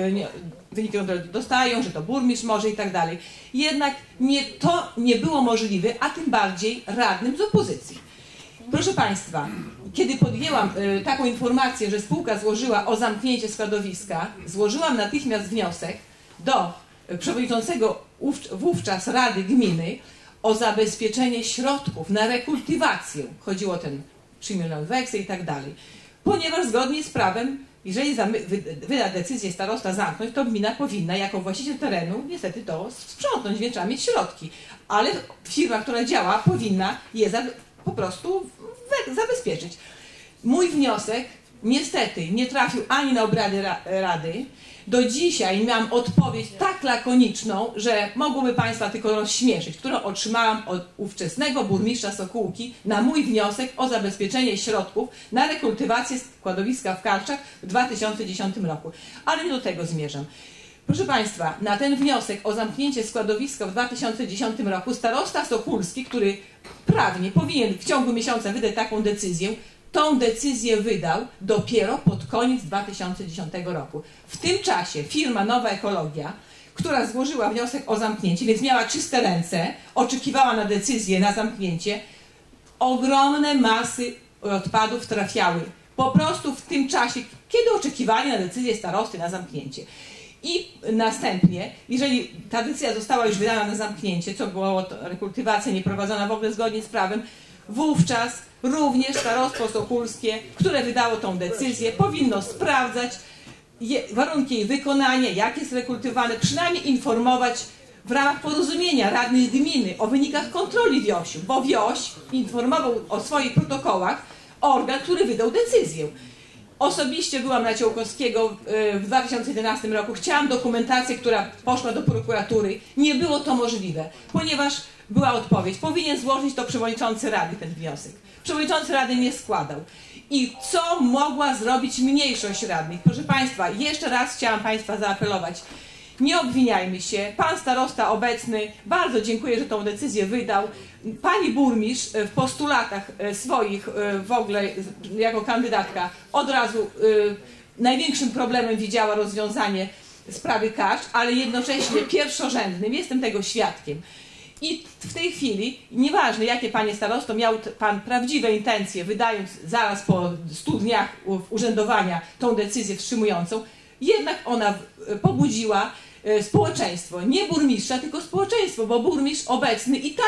wyniki kontroli dostają, że to burmistrz może i tak dalej. Jednak nie, to nie było możliwe, a tym bardziej radnym z opozycji. Proszę Państwa, kiedy podjęłam y, taką informację, że spółka złożyła o zamknięcie składowiska, złożyłam natychmiast wniosek do y, przewodniczącego wówczas Rady Gminy o zabezpieczenie środków na rekultywację. Chodziło o ten trzy miliony weksel i tak dalej. Ponieważ zgodnie z prawem, jeżeli wyda decyzję starosta zamknąć, to gmina powinna jako właściciel terenu niestety to sprzątnąć, więc trzeba mieć środki. Ale firma, która działa, powinna je za po prostu zabezpieczyć. Mój wniosek niestety nie trafił ani na obrady ra Rady. Do dzisiaj miałam odpowiedź tak lakoniczną, że mogłoby Państwa tylko rozśmieszyć, którą otrzymałam od ówczesnego burmistrza Sokółki na mój wniosek o zabezpieczenie środków na rekultywację składowiska w Karczach w dwa tysiące dziesiątym roku. Ale nie do tego zmierzam. Proszę Państwa, na ten wniosek o zamknięcie składowiska w dwa tysiące dziesiątym roku starosta Sokulski, który prawnie powinien w ciągu miesiąca wydać taką decyzję, tą decyzję wydał dopiero pod koniec dwa tysiące dziesiątego roku. W tym czasie firma Nowa Ekologia, która złożyła wniosek o zamknięcie, więc miała czyste ręce, oczekiwała na decyzję na zamknięcie, ogromne masy odpadów trafiały po prostu w tym czasie, kiedy oczekiwali na decyzję starosty na zamknięcie. I następnie, jeżeli ta decyzja została już wydana na zamknięcie, co było to rekultywacja nieprowadzona w ogóle zgodnie z prawem, wówczas również starostwo sokulskie, które wydało tą decyzję, powinno sprawdzać je, warunki jej wykonania, jak jest rekultywowane, przynajmniej informować w ramach porozumienia radnych gminy o wynikach kontroli Wiosiu, bo Wioś informował o swoich protokołach organ, który wydał decyzję. Osobiście byłam na Ciołkowskiego w dwa tysiące jedenastym roku. Chciałam dokumentację, która poszła do prokuratury. Nie było to możliwe, ponieważ była odpowiedź. Powinien złożyć to przewodniczący Rady ten wniosek. Przewodniczący Rady nie składał. I co mogła zrobić mniejszość radnych? Proszę Państwa, jeszcze raz chciałam Państwa zaapelować. Nie obwiniajmy się. Pan starosta obecny, bardzo dziękuję, że tą decyzję wydał. Pani burmistrz w postulatach swoich w ogóle jako kandydatka od razu największym problemem widziała rozwiązanie sprawy Karcz, ale jednocześnie pierwszorzędnym, jestem tego świadkiem. I w tej chwili, nieważne jakie panie starosto, miał pan prawdziwe intencje, wydając zaraz po stu dniach urzędowania tą decyzję wstrzymującą, jednak ona pobudziła społeczeństwo, nie burmistrza, tylko społeczeństwo, bo burmistrz obecny i tak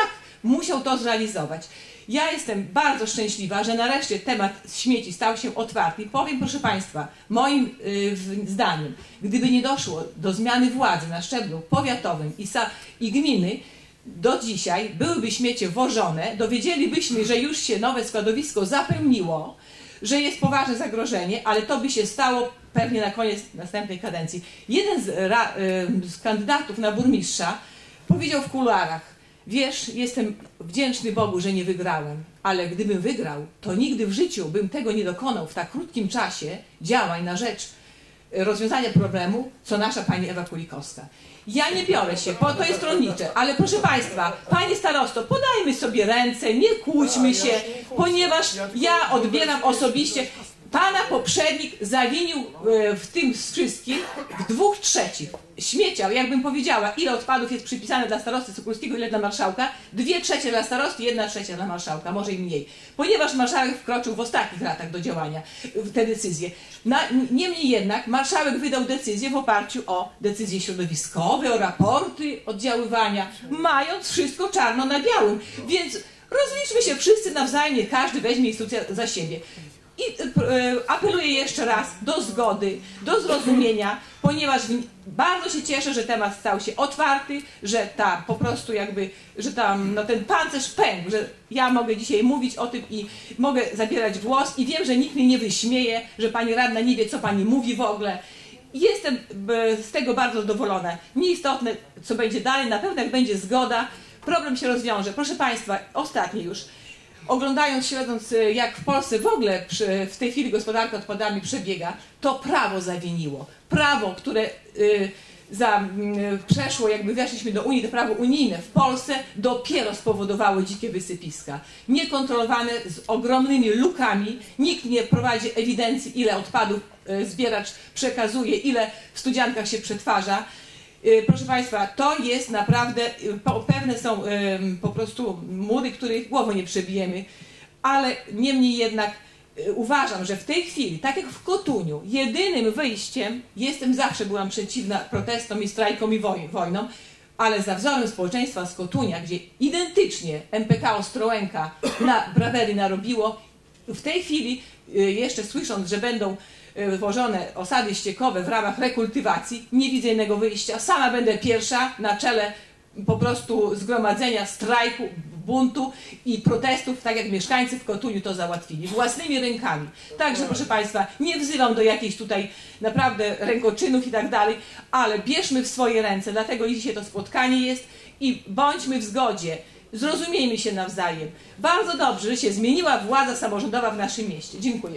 musiał to zrealizować. Ja jestem bardzo szczęśliwa, że nareszcie temat śmieci stał się otwarty. I powiem, proszę Państwa, moim y, zdaniem, gdyby nie doszło do zmiany władzy na szczeblu powiatowym i, sa, i gminy, do dzisiaj byłyby śmiecie wożone, dowiedzielibyśmy, że już się nowe składowisko zapełniło, że jest poważne zagrożenie, ale to by się stało pewnie na koniec następnej kadencji. Jeden z, ra, y, z kandydatów na burmistrza powiedział w kuluarach: wiesz, jestem wdzięczny Bogu, że nie wygrałem, ale gdybym wygrał, to nigdy w życiu bym tego nie dokonał w tak krótkim czasie działań na rzecz rozwiązania problemu, co nasza pani Ewa Kulikowska. Ja nie biorę się, bo to jest stronnicze, ale proszę Państwa, Panie Starosto, podajmy sobie ręce, nie kłóćmy się, ponieważ ja odbieram osobiście, Pana poprzednik zawinił w tym wszystkim w dwóch trzecich. Śmieciał, jakbym powiedziała, ile odpadów jest przypisane dla starosty Sokulskiego, ile dla marszałka, dwie trzecie dla starosty, jedna trzecia dla marszałka, może i mniej. Ponieważ marszałek wkroczył w ostatnich latach do działania w te decyzje. Na, niemniej jednak marszałek wydał decyzję w oparciu o decyzje środowiskowe, o raporty oddziaływania, mając wszystko czarno na białym. Więc rozliczmy się wszyscy nawzajem, niech każdy weźmie instytucję za siebie. I y, apeluję jeszcze raz do zgody, do zrozumienia, ponieważ bardzo się cieszę, że temat stał się otwarty, że ta po prostu jakby, że tam no, ten pancerz pękł, że ja mogę dzisiaj mówić o tym i mogę zabierać głos i wiem, że nikt mnie nie wyśmieje, że pani radna nie wie, co pani mówi w ogóle. Jestem z tego bardzo zadowolona. Nieistotne, co będzie dalej, na pewno jak będzie zgoda, problem się rozwiąże. Proszę Państwa, ostatnie już. Oglądając, śledząc, jak w Polsce w ogóle przy, w tej chwili gospodarka odpadami przebiega, to prawo zawiniło. Prawo, które y, za, y, przeszło, jakby weszliśmy do Unii, to prawo unijne w Polsce dopiero spowodowało dzikie wysypiska. Niekontrolowane, z ogromnymi lukami, nikt nie prowadzi ewidencji, ile odpadów y, zbieracz przekazuje, ile w studziankach się przetwarza. Proszę Państwa, to jest naprawdę, pewne są po prostu mury, których głową nie przebijemy, ale niemniej jednak uważam, że w tej chwili, tak jak w Kotuniu, jedynym wyjściem, jestem zawsze byłam przeciwna protestom i strajkom i woj wojnom, ale za wzorem społeczeństwa z Kotunia, gdzie identycznie M P K Ostrołęka na brawery narobiło, w tej chwili jeszcze słysząc, że będą włożone osady ściekowe w ramach rekultywacji, nie widzę innego wyjścia. Sama będę pierwsza na czele po prostu zgromadzenia, strajku, buntu i protestów, tak jak mieszkańcy w Kotuniu to załatwili, własnymi rękami. Także proszę Państwa, nie wzywam do jakichś tutaj naprawdę rękoczynów i tak dalej, ale bierzmy w swoje ręce, dlatego dzisiaj to spotkanie jest i bądźmy w zgodzie. Zrozumiejmy się nawzajem. Bardzo dobrze, że się zmieniła władza samorządowa w naszym mieście. Dziękuję.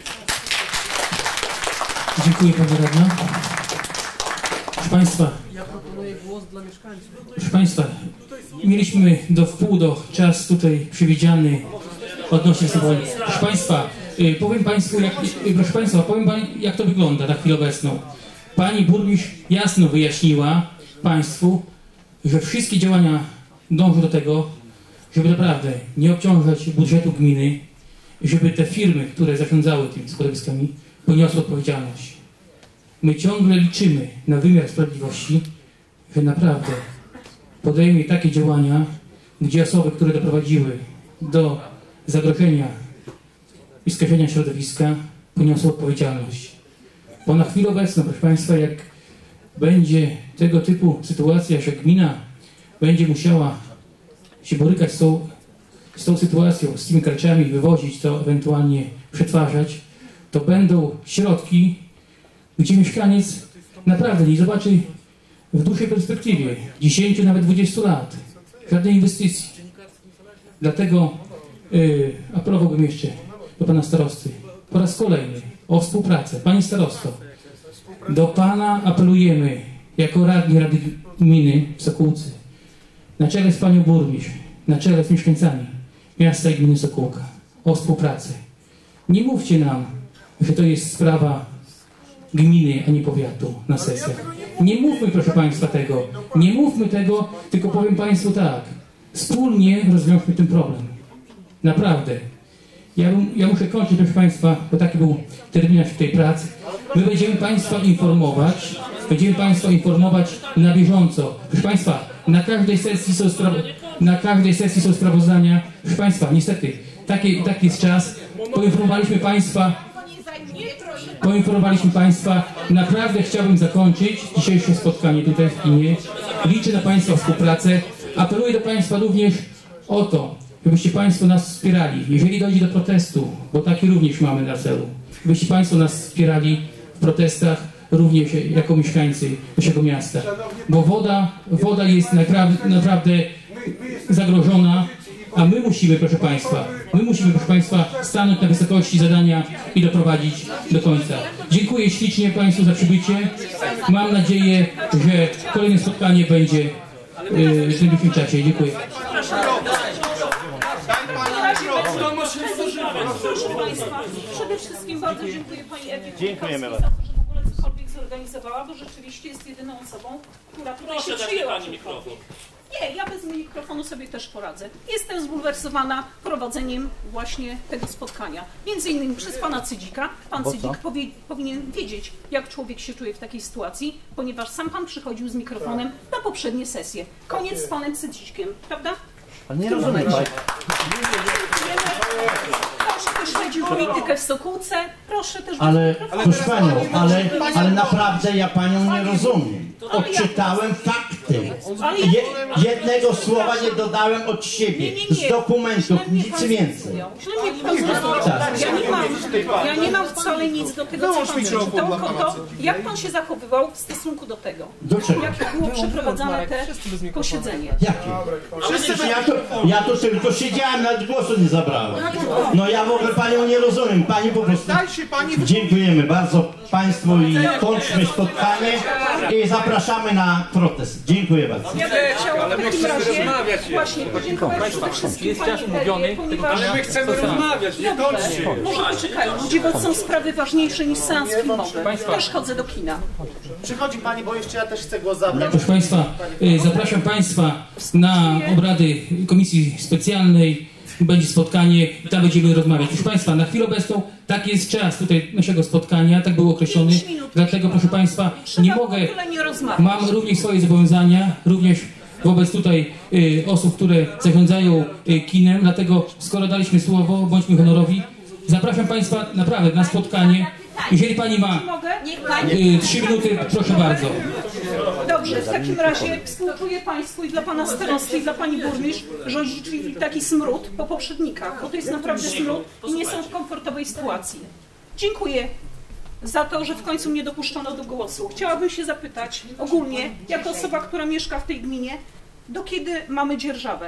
Dziękuję Pani Radna. Proszę Państwa, Ja proponuję głos dla mieszkańców. proszę Państwa, mieliśmy do wpół do czas tutaj przewidziany odnośnie symboli. Proszę Państwa, y, powiem Państwu, jak, y, proszę Państwa, powiem Pani, jak to wygląda na chwilę obecną. Pani burmistrz jasno wyjaśniła Państwu, że wszystkie działania dążą do tego, żeby naprawdę nie obciążać budżetu gminy, żeby te firmy, które zarządzały tymi składowiskami, poniosły odpowiedzialność. My ciągle liczymy na wymiar sprawiedliwości, że naprawdę podejmie takie działania, gdzie osoby, które doprowadziły do zagrożenia i skażenia środowiska, poniosą odpowiedzialność. Bo na chwilę obecną, proszę Państwa, jak będzie tego typu sytuacja, że gmina będzie musiała się borykać z tą, z tą sytuacją, z tymi karczami, wywozić to, ewentualnie przetwarzać, to będą środki, gdzie mieszkaniec naprawdę nie zobaczy w dłuższej perspektywie, dziesięciu, nawet dwudziestu lat, żadnej inwestycji. Dlatego yy, apelowałbym jeszcze do Pana Starosty po raz kolejny o współpracę. Panie Starosto, do Pana apelujemy jako radni Rady Gminy w Sokółce, na czele z Panią Burmistrz, na czele z mieszkańcami miasta i gminy Sokółka o współpracę. Nie mówcie nam, że to jest sprawa gminy, a nie powiatu na sesjach. Nie mówmy, proszę Państwa, tego. Nie mówmy tego, tylko powiem Państwu tak. Wspólnie rozwiążmy ten problem. Naprawdę. Ja, ja muszę kończyć, proszę Państwa, bo taki był terminarz tej pracy. My będziemy Państwa informować, będziemy Państwa informować na bieżąco. Proszę Państwa, na każdej sesji są sprawy... Na każdej sesji są sprawozdania. Proszę Państwa, niestety, taki, taki jest czas. Poinformowaliśmy Państwa, poinformowaliśmy Państwa. Naprawdę chciałbym zakończyć dzisiejsze spotkanie tutaj w kinie. Liczę na Państwa współpracę. Apeluję do Państwa również o to, żebyście Państwo nas wspierali. Jeżeli dojdzie do protestu, bo taki również mamy na celu, żebyście Państwo nas wspierali w protestach, również jako mieszkańcy naszego miasta. Bo woda, woda jest naprawdę, naprawdę zagrożona, a my musimy, proszę Państwa, my musimy, proszę Państwa, stanąć na wysokości zadania i doprowadzić do końca. Dziękuję ślicznie Państwu za przybycie. Mam nadzieję, że kolejne spotkanie będzie yy, w najbliższym czasie. Dziękuję. Proszę Państwa, przede wszystkim bardzo dziękuję Pani Ewie Dziękujemy za to, że w ogóle cokolwiek zorganizowała, bo rzeczywiście jest jedyną osobą, która tutaj się przyjęła. Nie, ja bez mikrofonu sobie też poradzę. Jestem zbulwersowana prowadzeniem właśnie tego spotkania. Między innymi przez pana Cydzika. Pan Cydzik powie, powinien wiedzieć, jak człowiek się czuje w takiej sytuacji, ponieważ sam pan przychodził z mikrofonem na poprzednie sesje. Koniec z panem Cydzikiem, prawda? Ale nie rozumiem, tak? Proszę też śledził politykę w Sokółce. Proszę też... Ale, proszę Panią, ale, ale naprawdę ja Panią nie rozumiem. Odczytałem fakty. Je, jednego słowa nie dodałem od siebie, z dokumentów, nic więcej. Ja nie mam, ja nie mam wcale nic do tego, co pan przeczytał, tylko to, jak pan się zachowywał w stosunku do tego. Do czego? Jak było przeprowadzane te posiedzenie. Jakie? Ja to, ja to tylko siedziałem, nawet głosu nie zabrałem. No ja w ogóle Panią nie rozumiem. Pani po prostu... Dziękujemy bardzo Państwu i kończmy spotkanie i zapraszamy na protest. Dziękuję bardzo. Ja bym chciała w takim razie właśnie podziękować przede wszystkim Pani Ewie, ponieważ... Ale my chcemy rozmawiać, nie kończcie. Może poczekaj, ludzie, bo są sprawy ważniejsze niż seans filmowy. Też chodzę do kina. Przychodzi Pani, bo jeszcze ja też chcę głos zabrać. Proszę Państwa, zapraszam Państwa na obrady Komisji Specjalnej. Będzie spotkanie i tam będziemy rozmawiać. Proszę Państwa, na chwilę obecną taki jest czas tutaj naszego spotkania, tak był określony. Dlatego, proszę Państwa, nie mogę, mam również swoje zobowiązania, również wobec tutaj y, osób, które zarządzają y, kinem, dlatego skoro daliśmy słowo, bądźmy honorowi. Zapraszam Państwa naprawdę na spotkanie. Jeżeli Pani ma y, trzy minuty, proszę bardzo. Dobrze, w takim razie współczuję Państwu i dla Pana Starosty, i dla Pani Burmistrz, że odziedziczyli taki smród po poprzednikach, bo to jest naprawdę smród i nie są w komfortowej sytuacji. Dziękuję za to, że w końcu mnie dopuszczono do głosu. Chciałabym się zapytać ogólnie, jako osoba, która mieszka w tej gminie, do kiedy mamy dzierżawę?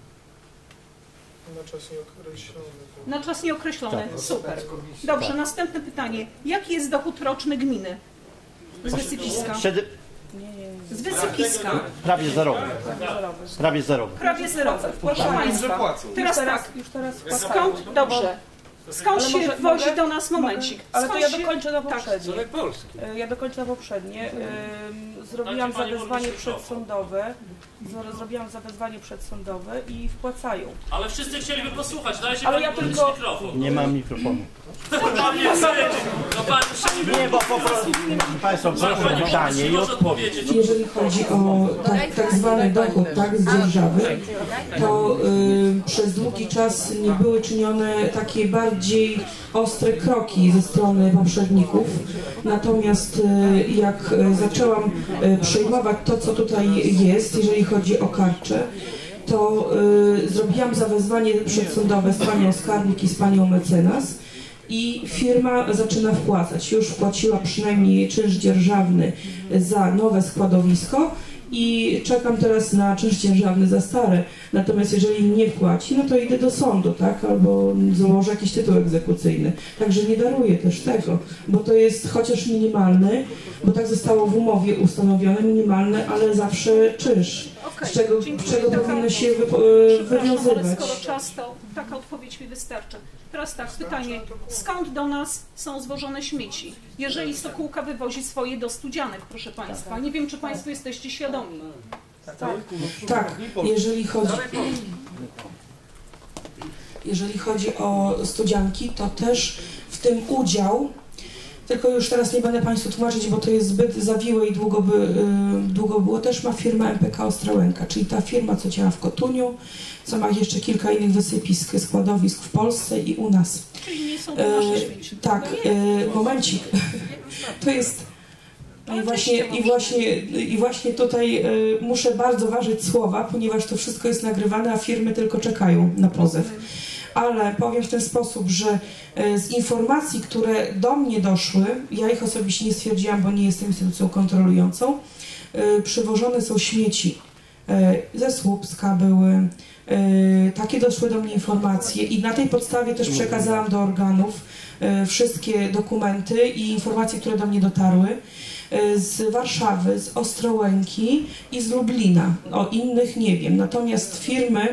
Na czas nieokreślony. Na czas nieokreślony. Super. Dobrze, następne pytanie. Jaki jest dochód roczny gminy z wysypiska? Z wysypiska. Prawie zerowy. Prawie zerowy. Prawie zerowy. Proszę Państwa. Teraz tak. Skąd? Dobrze. Skąd się wozi do nas momencik? Ale to ja się... dokończę na poprzednie. Tak. Ja dokończę na poprzednie. Zrobiłam zawezwanie przedsądowe. Zrobiłam zawezwanie przedsądowe i wpłacają. Ale wszyscy chcieliby posłuchać, dajcie Ale pani ja powiedzieć tylko... mikrofon. Nie mam mikrofonu. Pan nie sędzi. No pan się nie, bo po prostu Państwo proszę pytanie i odpowiedź. Jeżeli chodzi o tak, tak zwany dochód tak, z dzierżawy, to y, przez długi czas nie były czynione takie bardziej ostre kroki ze strony poprzedników. Natomiast y, jak zaczęłam y, przejmować to, co tutaj jest, jeżeli chodzi o karcze, to y, zrobiłam zawezwanie przedsądowe z panią skarbnik i z panią mecenas i firma zaczyna wpłacać. Już wpłaciła przynajmniej czynsz dzierżawny za nowe składowisko i czekam teraz na czynsz dzierżawny za stare. Natomiast jeżeli nie wpłaci, no to idę do sądu, tak? Albo złożę jakiś tytuł egzekucyjny. Także nie daruję też tego, bo to jest chociaż minimalny, bo tak zostało w umowie ustanowione, minimalne, ale zawsze czynsz. Okay, z czego, z czego powinno się wy, wywiązywać. Ale skoro czas, to taka odpowiedź mi wystarczy. Teraz tak, pytanie, skąd do nas są zwożone śmieci? Jeżeli Sokółka wywozi swoje do Studzianek, proszę Państwa. Nie wiem, czy Państwo jesteście świadomi. Tak, tak. Jeżeli chodzi, jeżeli chodzi o Studzianki, to też w tym udział tylko już teraz nie będę Państwu tłumaczyć, bo to jest zbyt zawiłe i długo by y, długo było, też ma firma M P K Ostrołęka, czyli ta firma, co działa w Kotuniu, co ma jeszcze kilka innych wysypisk, składowisk w Polsce i u nas. Czyli nie są to nasze śmieci. Tak, y, momencik. To jest... I właśnie, i, właśnie, I właśnie tutaj y, muszę bardzo ważyć słowa, ponieważ to wszystko jest nagrywane, a firmy tylko czekają na pozew. Ale powiem w ten sposób, że y, z informacji, które do mnie doszły, ja ich osobiście nie stwierdziłam, bo nie jestem instytucją kontrolującą, y, przywożone są śmieci y, ze Słupska były, y, takie doszły do mnie informacje i na tej podstawie też przekazałam do organów y, wszystkie dokumenty i informacje, które do mnie dotarły. Z Warszawy, z Ostrołęki i z Lublina. O innych nie wiem. Natomiast firmy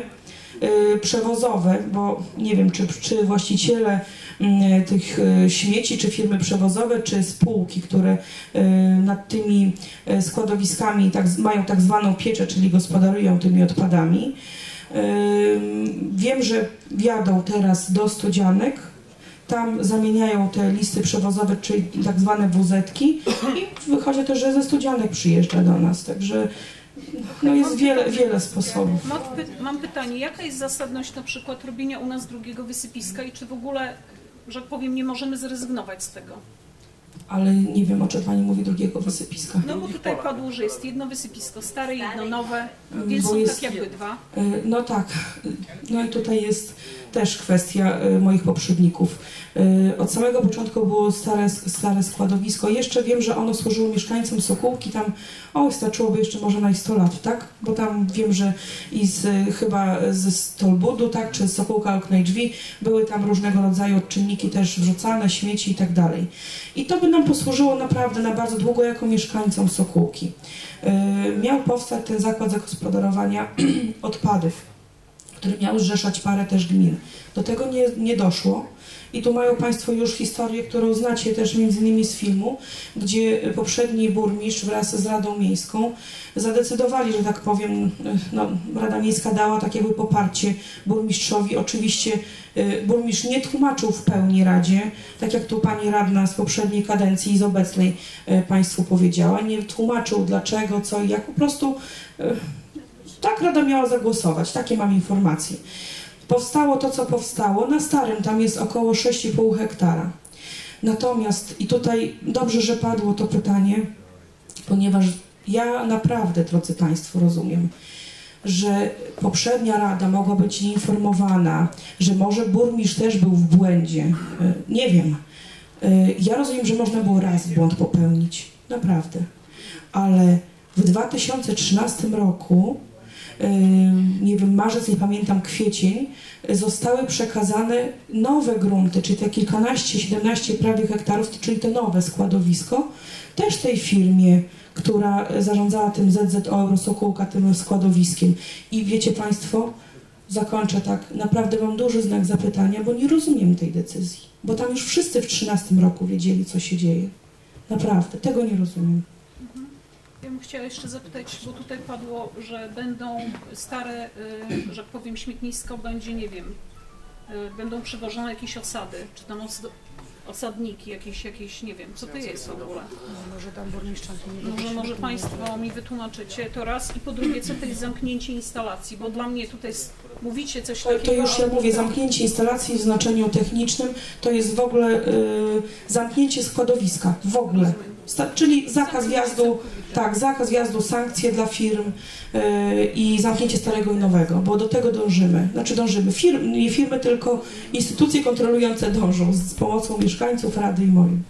y, przewozowe, bo nie wiem, czy, czy właściciele y, tych y, śmieci, czy firmy przewozowe, czy spółki, które y, nad tymi y, składowiskami tak, mają tak zwaną pieczę, czyli gospodarują tymi odpadami. Y, wiem, że jadą teraz do Studzianek. Tam zamieniają te listy przewozowe, czyli tak zwane wuzetki i wychodzi to, że ze Studzianek przyjeżdża do nas, także no jest wiele, wiele sposobów. Mam, py mam pytanie, jaka jest zasadność na przykład robienia u nas drugiego wysypiska i czy w ogóle, że tak powiem, nie możemy zrezygnować z tego? Ale nie wiem, o czym Pani mówi, drugiego wysypiska. No bo tutaj padło, że jest jedno wysypisko stare, jedno nowe, więc Bo są jest- tak jakby dwa. No tak, no i tutaj jest też kwestia y, moich poprzedników. Y, Od samego początku było stare, stare składowisko. Jeszcze wiem, że ono służyło mieszkańcom Sokółki. Tam, oj, starczyłoby jeszcze może na sto lat, tak? Bo tam wiem, że i z, chyba ze Stolbudu, tak? Czy z Sokółka Oknej Drzwi były tam różnego rodzaju odczynniki też wrzucane, śmieci i tak dalej. I to by nam posłużyło naprawdę na bardzo długo jako mieszkańcom Sokółki. Y, Miał powstać ten zakład zagospodarowania odpadów, który miał zrzeszać parę też gmin. Do tego nie, nie doszło. I tu mają Państwo już historię, którą znacie też między innymi z filmu, gdzie poprzedni burmistrz wraz z Radą Miejską zadecydowali, że tak powiem, no, Rada Miejska dała takie poparcie burmistrzowi. Oczywiście y, burmistrz nie tłumaczył w pełni Radzie, tak jak tu pani radna z poprzedniej kadencji i z obecnej y, Państwu powiedziała, nie tłumaczył dlaczego, co i jak, po prostu y, tak Rada miała zagłosować, takie mam informacje. Powstało to, co powstało. Na starym tam jest około sześć i pół hektara. Natomiast, i tutaj dobrze, że padło to pytanie, ponieważ ja naprawdę, drodzy Państwo, rozumiem, że poprzednia Rada mogła być nieinformowana, że może burmistrz też był w błędzie. Nie wiem. Ja rozumiem, że można było raz błąd popełnić. Naprawdę. Ale w dwa tysiące trzynastym roku, nie wiem, marzec, nie pamiętam, kwiecień, zostały przekazane nowe grunty, czyli te kilkanaście, siedemnaście prawie hektarów, czyli to nowe składowisko, też tej firmie, która zarządzała tym Z Z O Eurosokółka, tym składowiskiem. I wiecie Państwo, zakończę tak, naprawdę mam duży znak zapytania, bo nie rozumiem tej decyzji, bo tam już wszyscy w trzynastym roku wiedzieli, co się dzieje. Naprawdę, tego nie rozumiem. Ja bym chciała jeszcze zapytać, bo tutaj padło, że będą stare, y, że powiem, śmietnisko, będzie, nie wiem, y, będą przywożone jakieś osady, czy tam os osadniki, jakieś, jakieś, nie wiem, co to jest w ogóle. Może tam burmistrz nie Może, może Państwo mi wytłumaczycie to raz i po drugie, co to jest zamknięcie instalacji, bo dla mnie tutaj mówicie coś To, takiego... to już ja mówię, zamknięcie instalacji w znaczeniu technicznym to jest w ogóle y, zamknięcie składowiska, w ogóle. Sta czyli zakaz wjazdu, tak, zakaz wjazdu, sankcje dla firm yy, i zamknięcie starego i nowego, bo do tego dążymy. Znaczy dążymy, firm, nie firmy, tylko instytucje kontrolujące dążą z, z pomocą mieszkańców Rady i moim.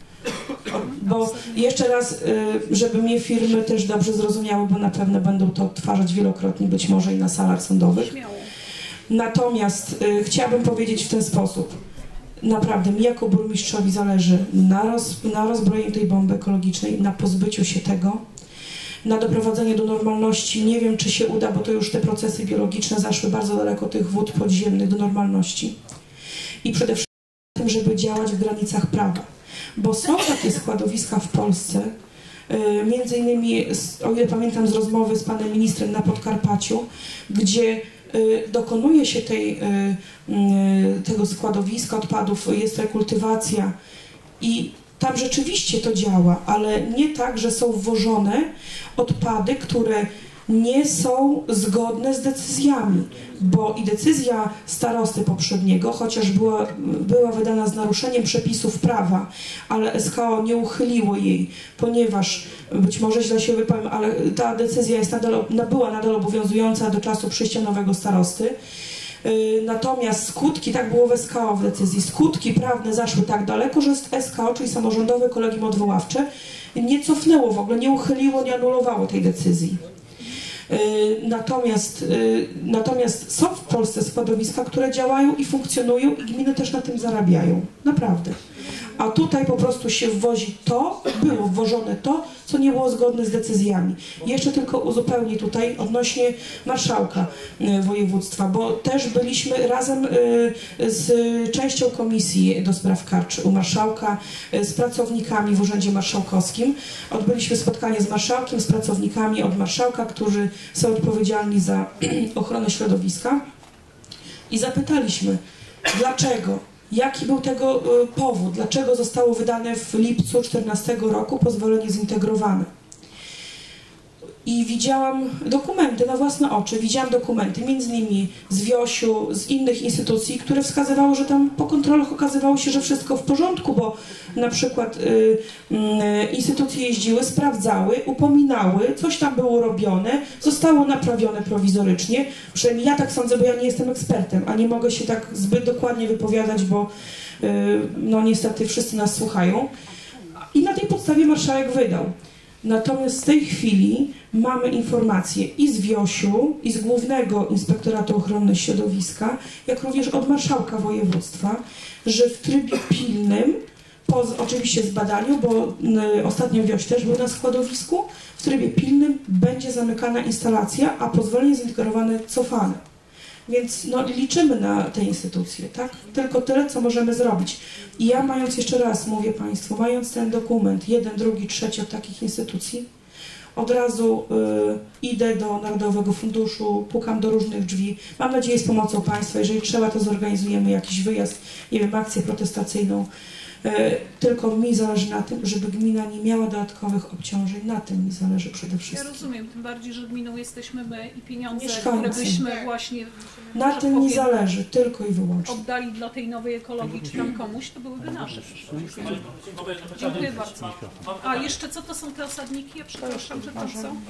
Bo jeszcze raz, yy, żeby mnie firmy też dobrze zrozumiały, bo na pewno będą to odtwarzać wielokrotnie, być może i na salach sądowych. Natomiast yy, chciałabym powiedzieć w ten sposób. Naprawdę mi jako burmistrzowi zależy na, roz, na rozbrojeniu tej bomby ekologicznej, na pozbyciu się tego, na doprowadzenie do normalności. Nie wiem, czy się uda, bo to już te procesy biologiczne zaszły bardzo daleko tych wód podziemnych do normalności. I przede wszystkim, żeby działać w granicach prawa. Bo są takie składowiska w Polsce, yy, między innymi, o ile pamiętam z rozmowy z panem ministrem na Podkarpaciu, gdzie dokonuje się tej, tego składowiska odpadów, jest rekultywacja i tam rzeczywiście to działa, ale nie tak, że są wwożone odpady, które nie są zgodne z decyzjami, bo i decyzja starosty poprzedniego, chociaż była, była wydana z naruszeniem przepisów prawa, ale S K O nie uchyliło jej, ponieważ, być może źle się wypowiem, ale ta decyzja jest nadal, była nadal obowiązująca do czasu przyjścia nowego starosty. Natomiast skutki, tak było w S K O w decyzji, skutki prawne zaszły tak daleko, że S K O, czyli samorządowe kolegium odwoławcze, nie cofnęło w ogóle, nie uchyliło, nie anulowało tej decyzji. Natomiast, natomiast są w Polsce składowiska, które działają i funkcjonują i gminy też na tym zarabiają. Naprawdę. A tutaj po prostu się wwozi to, było wwożone to, co nie było zgodne z decyzjami. I jeszcze tylko uzupełnię tutaj odnośnie marszałka województwa, bo też byliśmy razem z częścią komisji do spraw karcz u marszałka, z pracownikami w Urzędzie Marszałkowskim. Odbyliśmy spotkanie z marszałkiem, z pracownikami od marszałka, którzy są odpowiedzialni za ochronę środowiska i zapytaliśmy, dlaczego? Jaki był tego powód? Dlaczego zostało wydane w lipcu dwa tysiące czternastego roku pozwolenie zintegrowane? I widziałam dokumenty na własne oczy, widziałam dokumenty między innymi z Wiosiu, z innych instytucji, które wskazywały, że tam po kontrolach okazywało się, że wszystko w porządku, bo na przykład y, y, instytucje jeździły, sprawdzały, upominały, coś tam było robione, zostało naprawione prowizorycznie, przynajmniej ja tak sądzę, bo ja nie jestem ekspertem, a nie mogę się tak zbyt dokładnie wypowiadać, bo y, no niestety wszyscy nas słuchają. I na tej podstawie marszałek wydał. Natomiast w tej chwili mamy informacje i z Wiosiu, i z Głównego Inspektoratu Ochrony Środowiska, jak również od marszałka województwa, że w trybie pilnym, po oczywiście zbadaniu, bo y, ostatnio Wioś też był na składowisku, w trybie pilnym będzie zamykana instalacja, a pozwolenie zintegrowane cofane. Więc no, liczymy na te instytucje, tak? Tylko tyle, co możemy zrobić. I ja mając, jeszcze raz mówię Państwu, mając ten dokument, jeden, drugi, trzeci od takich instytucji, od razu y, idę do Narodowego Funduszu, pukam do różnych drzwi. Mam nadzieję z pomocą Państwa, jeżeli trzeba, to zorganizujemy jakiś wyjazd, nie wiem, akcję protestacyjną. Y, tylko mi zależy na tym, żeby gmina nie miała dodatkowych obciążeń. Na tym mi zależy przede wszystkim. Ja rozumiem, tym bardziej, że gminą jesteśmy my i pieniądze, Mieszkańcy. które byśmy właśnie... Na tym mi powiem, zależy, tylko i wyłącznie. oddali dla tej nowej ekologii czy tam komuś, to byłyby nasze. Dziękuję bardzo. A jeszcze co to są te osadniki? Ja przepraszam, że tam są.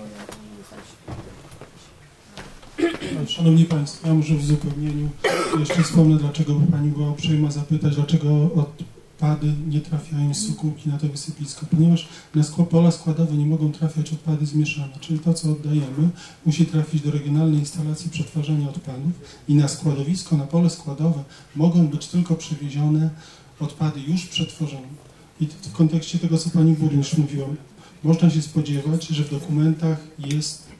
Szanowni Państwo, ja może w uzupełnieniu jeszcze wspomnę, dlaczego Pani była uprzejma zapytać, dlaczego odpady nie trafiają z Sokółki na to wysypisko, ponieważ na pola składowe nie mogą trafiać odpady zmieszane, czyli to, co oddajemy, musi trafić do regionalnej instalacji przetwarzania odpadów i na składowisko, na pole składowe mogą być tylko przewiezione odpady już przetworzone. I w kontekście tego, co Pani burmistrz mówiła, można się spodziewać, że w dokumentach jest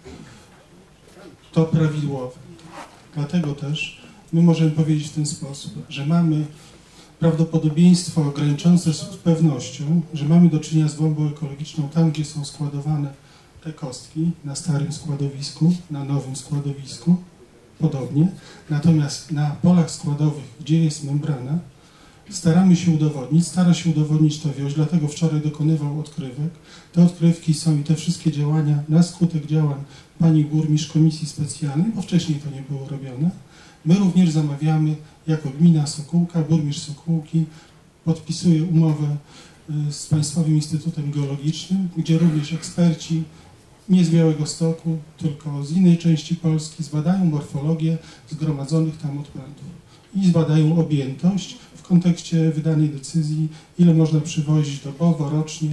to prawidłowe. Dlatego też my możemy powiedzieć w ten sposób, że mamy prawdopodobieństwo graniczące z pewnością, że mamy do czynienia z bombą ekologiczną tam, gdzie są składowane te kostki, na starym składowisku, na nowym składowisku, podobnie. Natomiast na polach składowych, gdzie jest membrana, staramy się udowodnić, stara się udowodnić to Wioś, dlatego wczoraj dokonywał odkrywek. Te odkrywki są i te wszystkie działania na skutek działań Pani Burmistrz Komisji Specjalnej, bo wcześniej to nie było robione. My również zamawiamy jako gmina Sokółka, burmistrz Sokółki podpisuje umowę z Państwowym Instytutem Geologicznym, gdzie również eksperci nie z Białegostoku, tylko z innej części Polski zbadają morfologię zgromadzonych tam odpadów i zbadają objętość w kontekście wydanej decyzji, ile można przywozić do Bowo rocznie.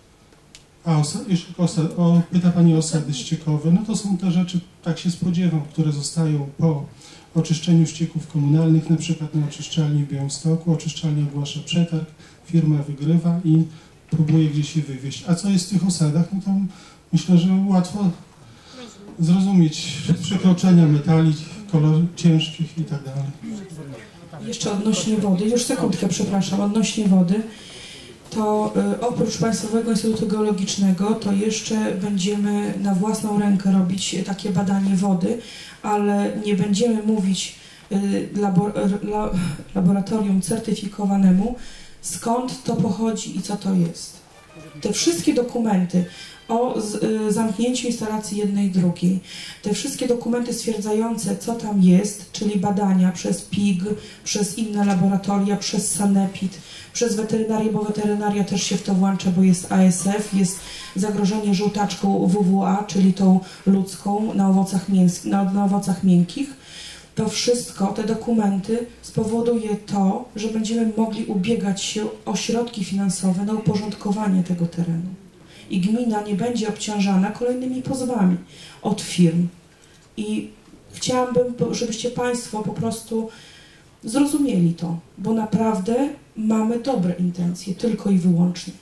A osady, jeszcze osad, o, pyta Pani o osady ściekowe, no to są te rzeczy, tak się spodziewam, które zostają po oczyszczeniu ścieków komunalnych, na przykład na oczyszczalni w Białymstoku. Oczyszczalnia ogłasza przetarg, firma wygrywa i próbuje gdzieś je wywieźć. A co jest w tych osadach, no to myślę, że łatwo zrozumieć przekroczenia metali, kolor ciężkich i tak dalej. Jeszcze odnośnie wody, już sekundkę, przepraszam, odnośnie wody, to y, oprócz Państwowego Instytutu Geologicznego, to jeszcze będziemy na własną rękę robić takie badanie wody, ale nie będziemy mówić y, labor, la, laboratorium certyfikowanemu, skąd to pochodzi i co to jest. Te wszystkie dokumenty o z, y, zamknięciu instalacji jednej i drugiej, te wszystkie dokumenty stwierdzające, co tam jest, czyli badania przez P I G, przez inne laboratoria, przez Sanepid, przez weterynarię, bo weterynaria też się w to włącza, bo jest A S F, jest zagrożenie żółtaczką W W A, czyli tą ludzką na owocach, mięs- na, na owocach miękkich. To wszystko, te dokumenty spowoduje to, że będziemy mogli ubiegać się o środki finansowe na uporządkowanie tego terenu. I gmina nie będzie obciążana kolejnymi pozwami od firm. I chciałabym, żebyście Państwo po prostu zrozumieli to, bo naprawdę mamy dobre intencje, tylko i wyłącznie.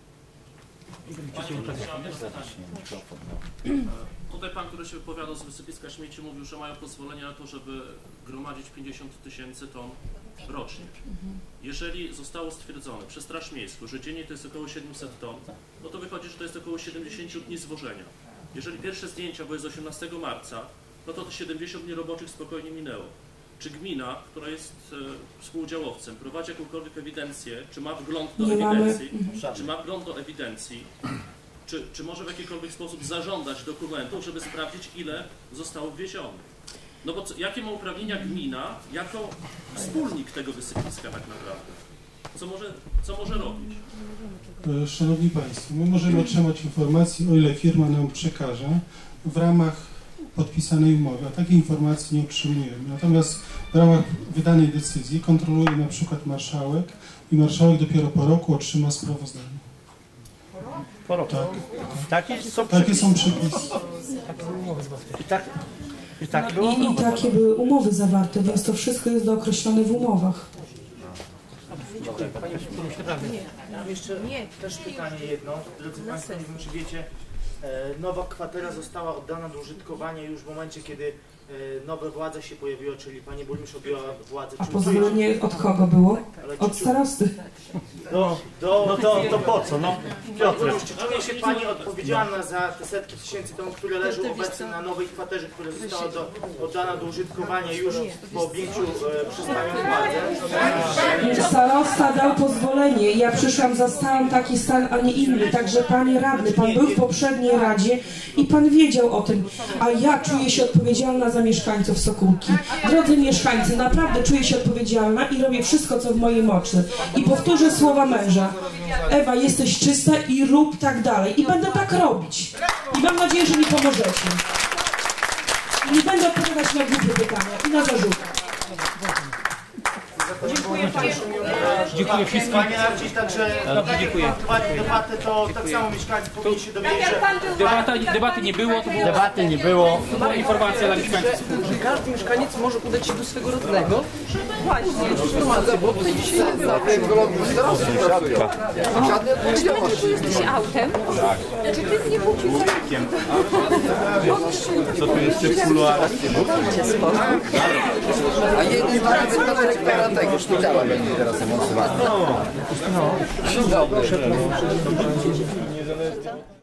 Tutaj pan, który się wypowiadał z wysypiska śmieci, mówił, że mają pozwolenie na to, żeby gromadzić pięćdziesiąt tysięcy ton rocznie. Jeżeli zostało stwierdzone przez Straż Miejską, że dziennie to jest około siedemset ton, no to wychodzi, że to jest około siedemdziesiąt dni zwożenia. Jeżeli pierwsze zdjęcia były z osiemnastego marca, no to, to siedemdziesiąt dni roboczych spokojnie minęło. Czy gmina, która jest e, współudziałowcem, prowadzi jakąkolwiek ewidencję, czy ma wgląd do Nie ewidencji, mamy. czy ma wgląd do ewidencji, czy, czy może w jakikolwiek sposób zażądać dokumentów, żeby sprawdzić, ile zostało wwiezionych? No bo co, jakie ma uprawnienia gmina jako wspólnik tego wysypiska tak naprawdę? Co może, co może robić? Szanowni Państwo, my możemy otrzymać informacje, o ile firma nam przekaże w ramach podpisanej umowy, a takiej informacji nie otrzymujemy. Natomiast w ramach wydanej decyzji kontroluje na przykład marszałek i marszałek dopiero po roku otrzyma sprawozdanie. Po roku. Tak. Takie są Takie są przepisy. przepisy. I tak, i tak było? I, I takie były umowy zawarte, więc to wszystko jest dookreślone w umowach. Panie naprawdę. Mam jeszcze też pytanie jedno. Drodzy Państwo, nie wiem, czy wiecie, nowa kwatera została oddana do użytkowania już w momencie, kiedy nowe władze się pojawiły, czyli Pani Burmistrz objęła władzę. A pozwolenie od kogo było? Od starosty. Do, do, No to, to po co? No, Piotr. Czy czuje się Pani odpowiedzialna za te setki tysięcy ton, które leżą obecnie na nowej kwaterze, która została do, oddana do użytkowania już po objęciu e, przez Panią władzę? Starosta dał pozwolenie. Ja przyszłam, zastałam taki stan, a nie inny. Także Panie Radny, Pan był w poprzedniej Radzie i Pan wiedział o tym. A ja czuję się odpowiedzialna za mieszkańców Sokółki. Drodzy mieszkańcy, naprawdę czuję się odpowiedzialna i robię wszystko, co w mojej mocy. I powtórzę słowa męża. Ewa, jesteś czysta i rób tak dalej. I będę tak robić. I mam nadzieję, że mi pomożecie. I nie będę odpowiadać na głupie pytania i na zarzuty. Dziękuję Państwu. Dziękuję wszystkim. Panie Arciś, także dziękuję. Debatę to tak samo mieszkańcy powinni się dowiedzieć, że... Debata, debaty nie było, to było... Debaty nie było. To była informacja dla mieszkańców. Że każdy mieszkaniec może udać się do swego rodnego. Właśnie. Informacja, bo tutaj dzisiaj nie było. Czy ty nie jesteś autem? Czy ty nie płacisz za... Co tu jest w kuluarach? A jeden pan dyrektora tego szpitala będzie teraz emocjonowany. No, no. Dobry.